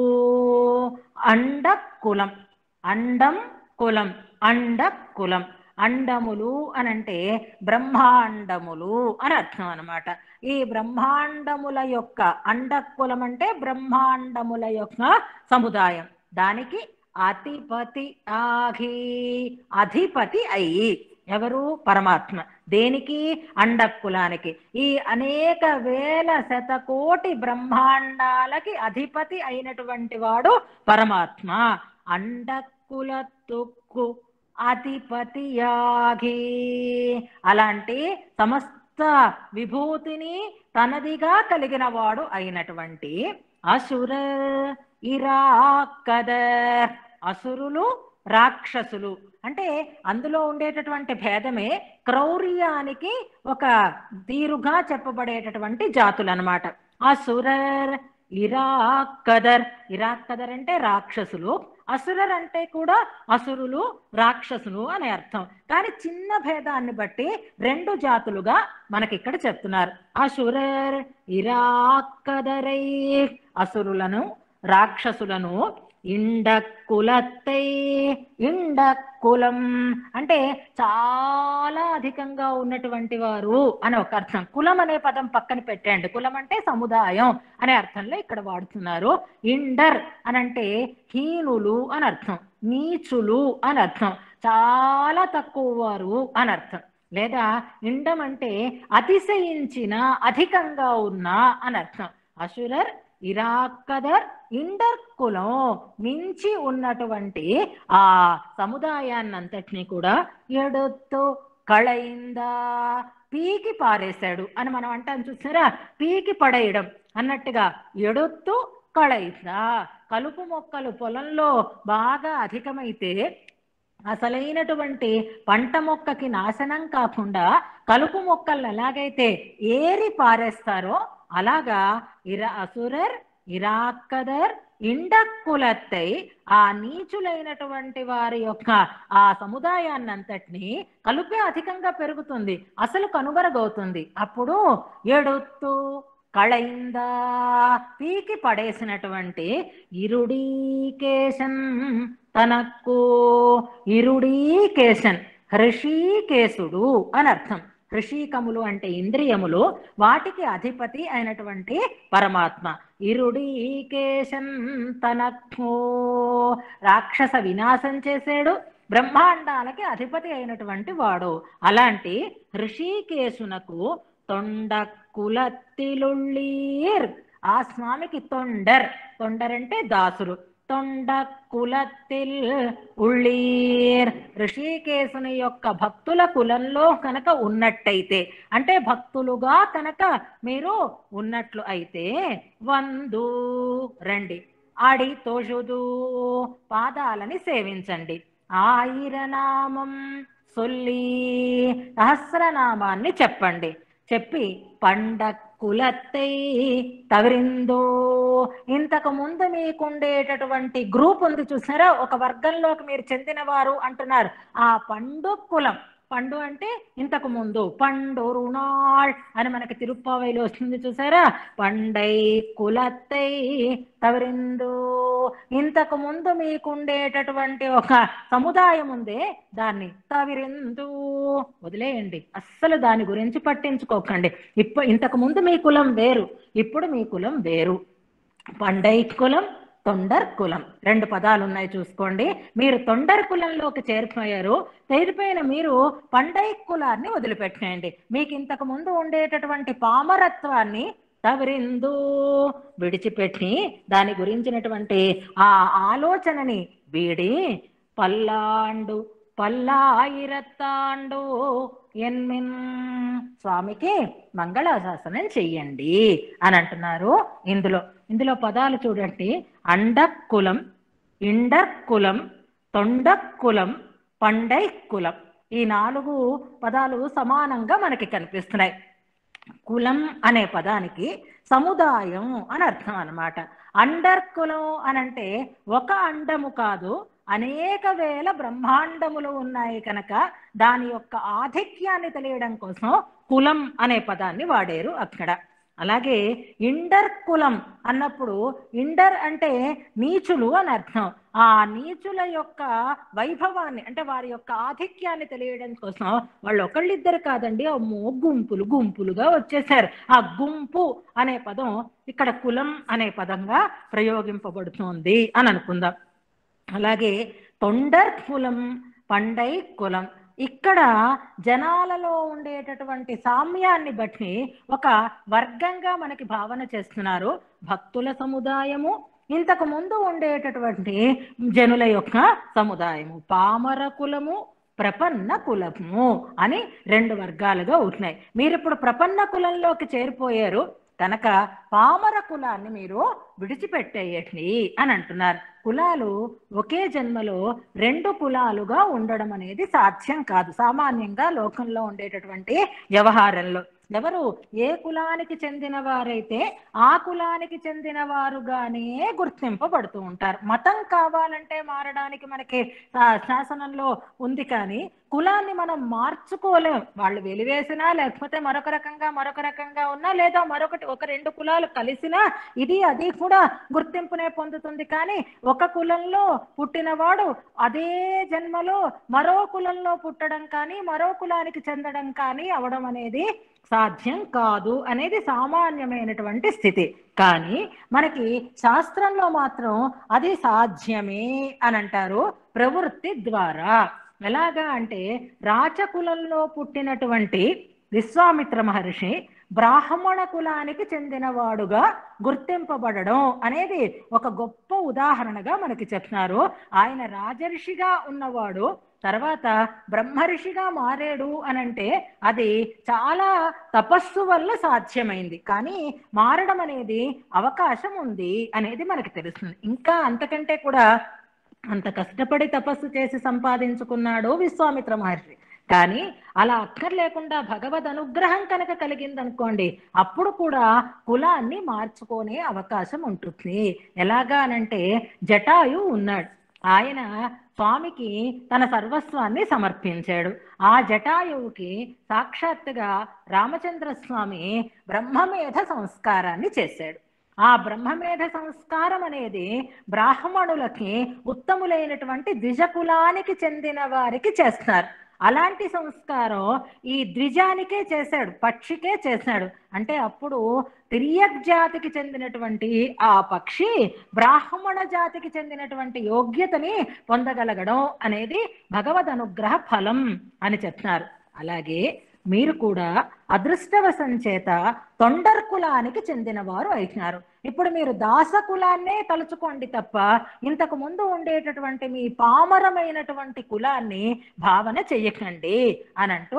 అండకులం, అండం కులం, అండకులం. అండములు అనంటే బ్రహ్మాండములు అని అర్థం అనమాట. ఈ బ్రహ్మాండముల యొక్క అండకులం అంటే బ్రహ్మాండముల యొక్క సముదాయం. దానికి అధిపతి ఆగి, అధిపతి అయి ఎవరు? పరమాత్మ. దేనికి? అండకులానికి. ఈ అనేక వేల శతకోటి బ్రహ్మాండాలకి అధిపతి అయినటువంటి వాడు పరమాత్మ. అండకులతుక్కు అధిపతియాగి, అలాంటి సమస్త విభూతిని తనదిగా కలిగిన వాడు అయినటువంటి అసుర ఇరాకదర్. అసురులు రాక్షసులు అంటే అందులో ఉండేటటువంటి భేదమే క్రౌర్యానికి ఒక తీరుగా చెప్పబడేటటువంటి జాతులు అన్నమాట. అసురర్ ఇరాకదర్. ఇరాకదర్ అంటే రాక్షసులు, అసురర్ అంటే కూడా అసురులు రాక్షసులు అనే అర్థం. కానీ చిన్న భేదాన్ని బట్టి 2 జాతులుగా మనకి ఇక్కడ చెప్తున్నారు. అసురర్ ఇరాకదరై, అసురులను రాక్షసులను ఇండక్కులత్తై, ఇండక్కులం అంటే చాలా అధికంగా ఉన్నటువంటి వారు అని ఒక అర్థం. కులం అనే పదం పక్కన పెట్టండి. కులం అంటే సముదాయం అనే అర్థంలో ఇక్కడ వాడుతున్నారు. ఇండర్ అనంటే హీనులు అని అర్థం, నీచులు అని అర్థం, చాలా తక్కువ వారు అని అర్థం. లేదా ఇండం అంటే అతిశయించిన, అధికంగా ఉన్న అని అర్థం. అసురర్ ఇరాక్కదర్ ఇండర్ కులం మించి ఉన్నటువంటి ఆ సముదాయాన్నంతటినీ కూడా ఎడొత్తు కళయిందా పీకి పారేశాడు అని మనం అంటాం చూసారా, పీకి పడేయడం అన్నట్టుగా. ఎడొత్తు కళయిందా, కలుపు మొక్కలు పొలంలో బాగా అధికమైతే అసలైనటువంటి పంట మొక్కకి నాశనం కాకుండా కలుపు మొక్కలను ఎలాగైతే ఏరి పారేస్తారో అలాగా అసురర్ ఇరాక్కదర్ ఇండక్కులత్తై ఆ నీచులైనటువంటి వారి యొక్క ఆ సముదాయాన్నంతటినీ కలుపే అధికంగా పెరుగుతుంది, అసలు కనుమరుగవుతుంది. అప్పుడు ఎడుత్తు కళయిందా పీకి పడేసినటువంటి ఇరుడీకేశన్ తనకు, ఇరుడీకేశన్ హృషీకేశుడు అని అర్థం. హృషీకములు అంటే ఇంద్రియములు, వాటికి అధిపతి అయినటువంటి పరమాత్మ. ఇరుడీకేశన్ తనకు రాక్షస వినాశం చేశాడు, బ్రహ్మాండాలకి అధిపతి అయినటువంటి వాడు. అలాంటి హృషీకేశునకు తొండకులత్తిలుళ్ళీర్, ఆ స్వామికి తొండర్, తొండర్ అంటే దాసులు, తొండకులత్తిల్ ఉళ్ళీర్ ఋషికేశుని యొక్క భక్తుల కులంలో కనుక ఉన్నట్టయితే, అంటే భక్తులుగా కనుక మీరు ఉన్నట్లు అయితే, వందు రండి, ఆడి తోషుదు పాదాలని సేవించండి, ఆయిరనామం సొల్లి సహస్రనామాన్ని చెప్పండి, చెప్పి పండక్కులత్తై తవిరిందో, ఇంతకు ముందు మీకుండేటటువంటి గ్రూప్ ఉంది చూసారా, ఒక వర్గంలోకి మీరు చెందినవారు అంటున్నారు. ఆ పండు కులం, పండు అంటే ఇంతకు ముందు, పండు రుణాళ్ అని మనకి తిరుప్పావైలో వస్తుంది చూసారా, పండై కులత్తై తవిరిందు, ఇంతకు ముందు మీకుండేటటువంటి ఒక సముదాయం ఉందే దాన్ని తవిరిందు వదిలేయండి, అస్సలు దాని గురించి పట్టించుకోకండి. ఇంతకు ముందు మీ కులం వేరు, ఇప్పుడు మీ కులం వేరు. పండై కులం, తొండర్ కులం, రెండు పదాలు ఉన్నాయి చూసుకోండి. మీరు తొండర్ కులంలోకి చేరిపోయిన మీరు పండై కులాన్ని వదిలిపెట్టేయండి. మీకు ఇంతకు ముందు ఉండేటటువంటి పామరత్వాన్ని తవిరిందు విడిచిపెట్టి దాని గురించినటువంటి ఆ ఆలోచనని వీడి పల్లాండు పల్లాయిరత్తాండు ఎన్మిన్ స్వామికి మంగళాశాసనం చెయ్యండి అని అంటున్నారు. ఇందులో పదాలు చూడండి. అండక్కులం, ఇండక్కులం, తొండక్కులం, పండై కులం, ఈ 4 పదాలు సమానంగా మనకి కనిపిస్తున్నాయి. కులం అనే పదానికి సముదాయం అని అర్థం అన్నమాట. అండర్ కులం అనంటే ఒక అండము కాదు, అనేక వేల బ్రహ్మాండములు ఉన్నాయి కనుక దాని యొక్క ఆధిక్యాన్ని తెలియడం కోసం కులం అనే పదాన్ని వాడారు అక్కడ. అలాగే ఇండర్ కులం అన్నప్పుడు ఇండర్ అంటే నీచులు అని అర్థం. ఆ నీచుల యొక్క వైభవాన్ని అంటే వారి యొక్క ఆధిక్యాన్ని తెలియడం కోసం వాళ్ళు ఒకళ్ళిద్దరు కాదండి, అమ్మో గుంపులుగా వచ్చేసారు. ఆ గుంపు అనే పదం ఇక్కడ కులం అనే పదంగా ప్రయోగింపబడుతోంది అని అనుకుందాం. అలాగే తొండర్ కులం, పండై కులం, ఇక్కడ జనాలలో ఉండేటటువంటి సామ్యాన్ని బట్టి ఒక వర్గంగా మనకి భావన చేస్తున్నారు. భక్తుల సముదాయము, ఇంతకు ముందు ఉండేటటువంటి జనుల యొక్క సముదాయము, పామర కులము, ప్రపన్న కులము అని 2 వర్గాలుగా ఉంటున్నాయి. మీరు ఇప్పుడు ప్రపన్న కులంలోకి చేరిపోయారు కనుక పామర కులాన్ని మీరు విడిచిపెట్టేయండి అని అంటున్నారు. కులాలు ఒకే జన్మలో 2 కులాలుగా ఉండడం అనేది సాధ్యం కాదు సామాన్యంగా లోకంలో ఉండేటటువంటి వ్యవహారంలో. ఎవరు ఏ కులానికి చెందిన వారైతే ఆ కులానికి చెందిన వారుగానే గుర్తింపబడుతూ ఉంటారు. మతం కావాలంటే మారడానికి మనకి శాసనంలో ఉంది, కానీ కులాన్ని మనం మార్చుకోలేం. వాళ్ళు వెలివేసినా, లేకపోతే మరొక రకంగా ఉన్నా, లేదా ఒక రెండు కులాలు కలిసినా ఇది అది కూడా గుర్తింపునే పొందుతుంది. కానీ ఒక కులంలో పుట్టినవాడు అదే జన్మలో మరో కులంలో పుట్టడం కానీ, మరో కులానికి చెందడం కానీ అవడం అనేది సాధ్యం కాదు అనేది సామాన్యమైనటువంటి స్థితి. కానీ మనకి శాస్త్రంలో మాత్రం అది సాధ్యమే అని అంటారు ప్రవృత్తి ద్వారా. ఎలాగా అంటే రాచకులంలో పుట్టినటువంటి విశ్వామిత్ర మహర్షి బ్రాహ్మణ కులానికి చెందినవాడుగా గుర్తింపబడడం అనేది ఒక గొప్ప ఉదాహరణగా మనకి చెప్తున్నారు. ఆయన రాజర్షిగా ఉన్నవాడు తర్వాత బ్రహ్మర్షిగా మారాడు అనంటే అది చాలా తపస్సు వల్ల సాధ్యమైంది. కానీ మారడం అనేది అవకాశం ఉంది అనేది మనకి తెలుస్తుంది. ఇంకా అంతకంటే కూడా అంత కష్టపడి తపస్సు చేసి సంపాదించుకున్నాడు విశ్వామిత్ర మహర్షి. కానీ అలా అక్కర్లేకుండా భగవద్ అనుగ్రహం కనుక కలిగిందనుకోండి, అప్పుడు కూడా కులాన్ని మార్చుకునే అవకాశం ఉంటుంది. ఎలాగా అనంటే జటాయు ఉన్నాడు. ఆయన స్వామికి తన సర్వస్వాన్ని సమర్పించాడు. ఆ జటాయువుకి సాక్షాత్తుగా రామచంద్ర స్వామి బ్రహ్మమేధ సంస్కారాన్ని చేశాడు. ఆ బ్రహ్మమేధ సంస్కారం అనేది బ్రాహ్మణులకి ఉత్తములైనటువంటి ద్విజకులానికి చెందిన వారికి చేస్తారు. అలాంటి సంస్కారం ఈ ద్విజానికే చేశాడు, పక్షికే చేశాడు. అంటే అప్పుడు తిరియక్ జాతికి చెందినటువంటి ఆ పక్షి బ్రాహ్మణ జాతికి చెందినటువంటి యోగ్యతని పొందగలగడం అనేది భగవద్ అనుగ్రహ ఫలం అని చెప్తున్నారు. అలాగే మీరు కూడా అదృష్టవశం చేత తొండర్ కులానికి చెందిన వారు అయినారు. ఇప్పుడు మీరు దాస కులాన్నే తలుచుకోండి తప్ప ఇంతకు ముందు ఉండేటటువంటి మీ పామరమైనటువంటి కులాన్ని భావన చెయ్యకండి అని అంటూ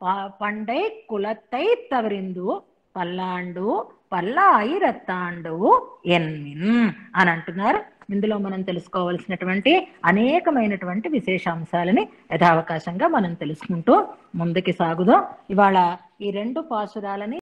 పండై కులత్తై తవరిందు పల్లాండు పల్లాయిరత్తాండు ఎన్మిన్ అని అంటున్నారు. ఇందులో మనం తెలుసుకోవాల్సినటువంటి అనేకమైనటువంటి విశేషాంశాలని యథావకాశంగా మనం తెలుసుకుంటూ ముందుకి సాగుదాం. ఇవాళ ఈ రెండు పాసురాలని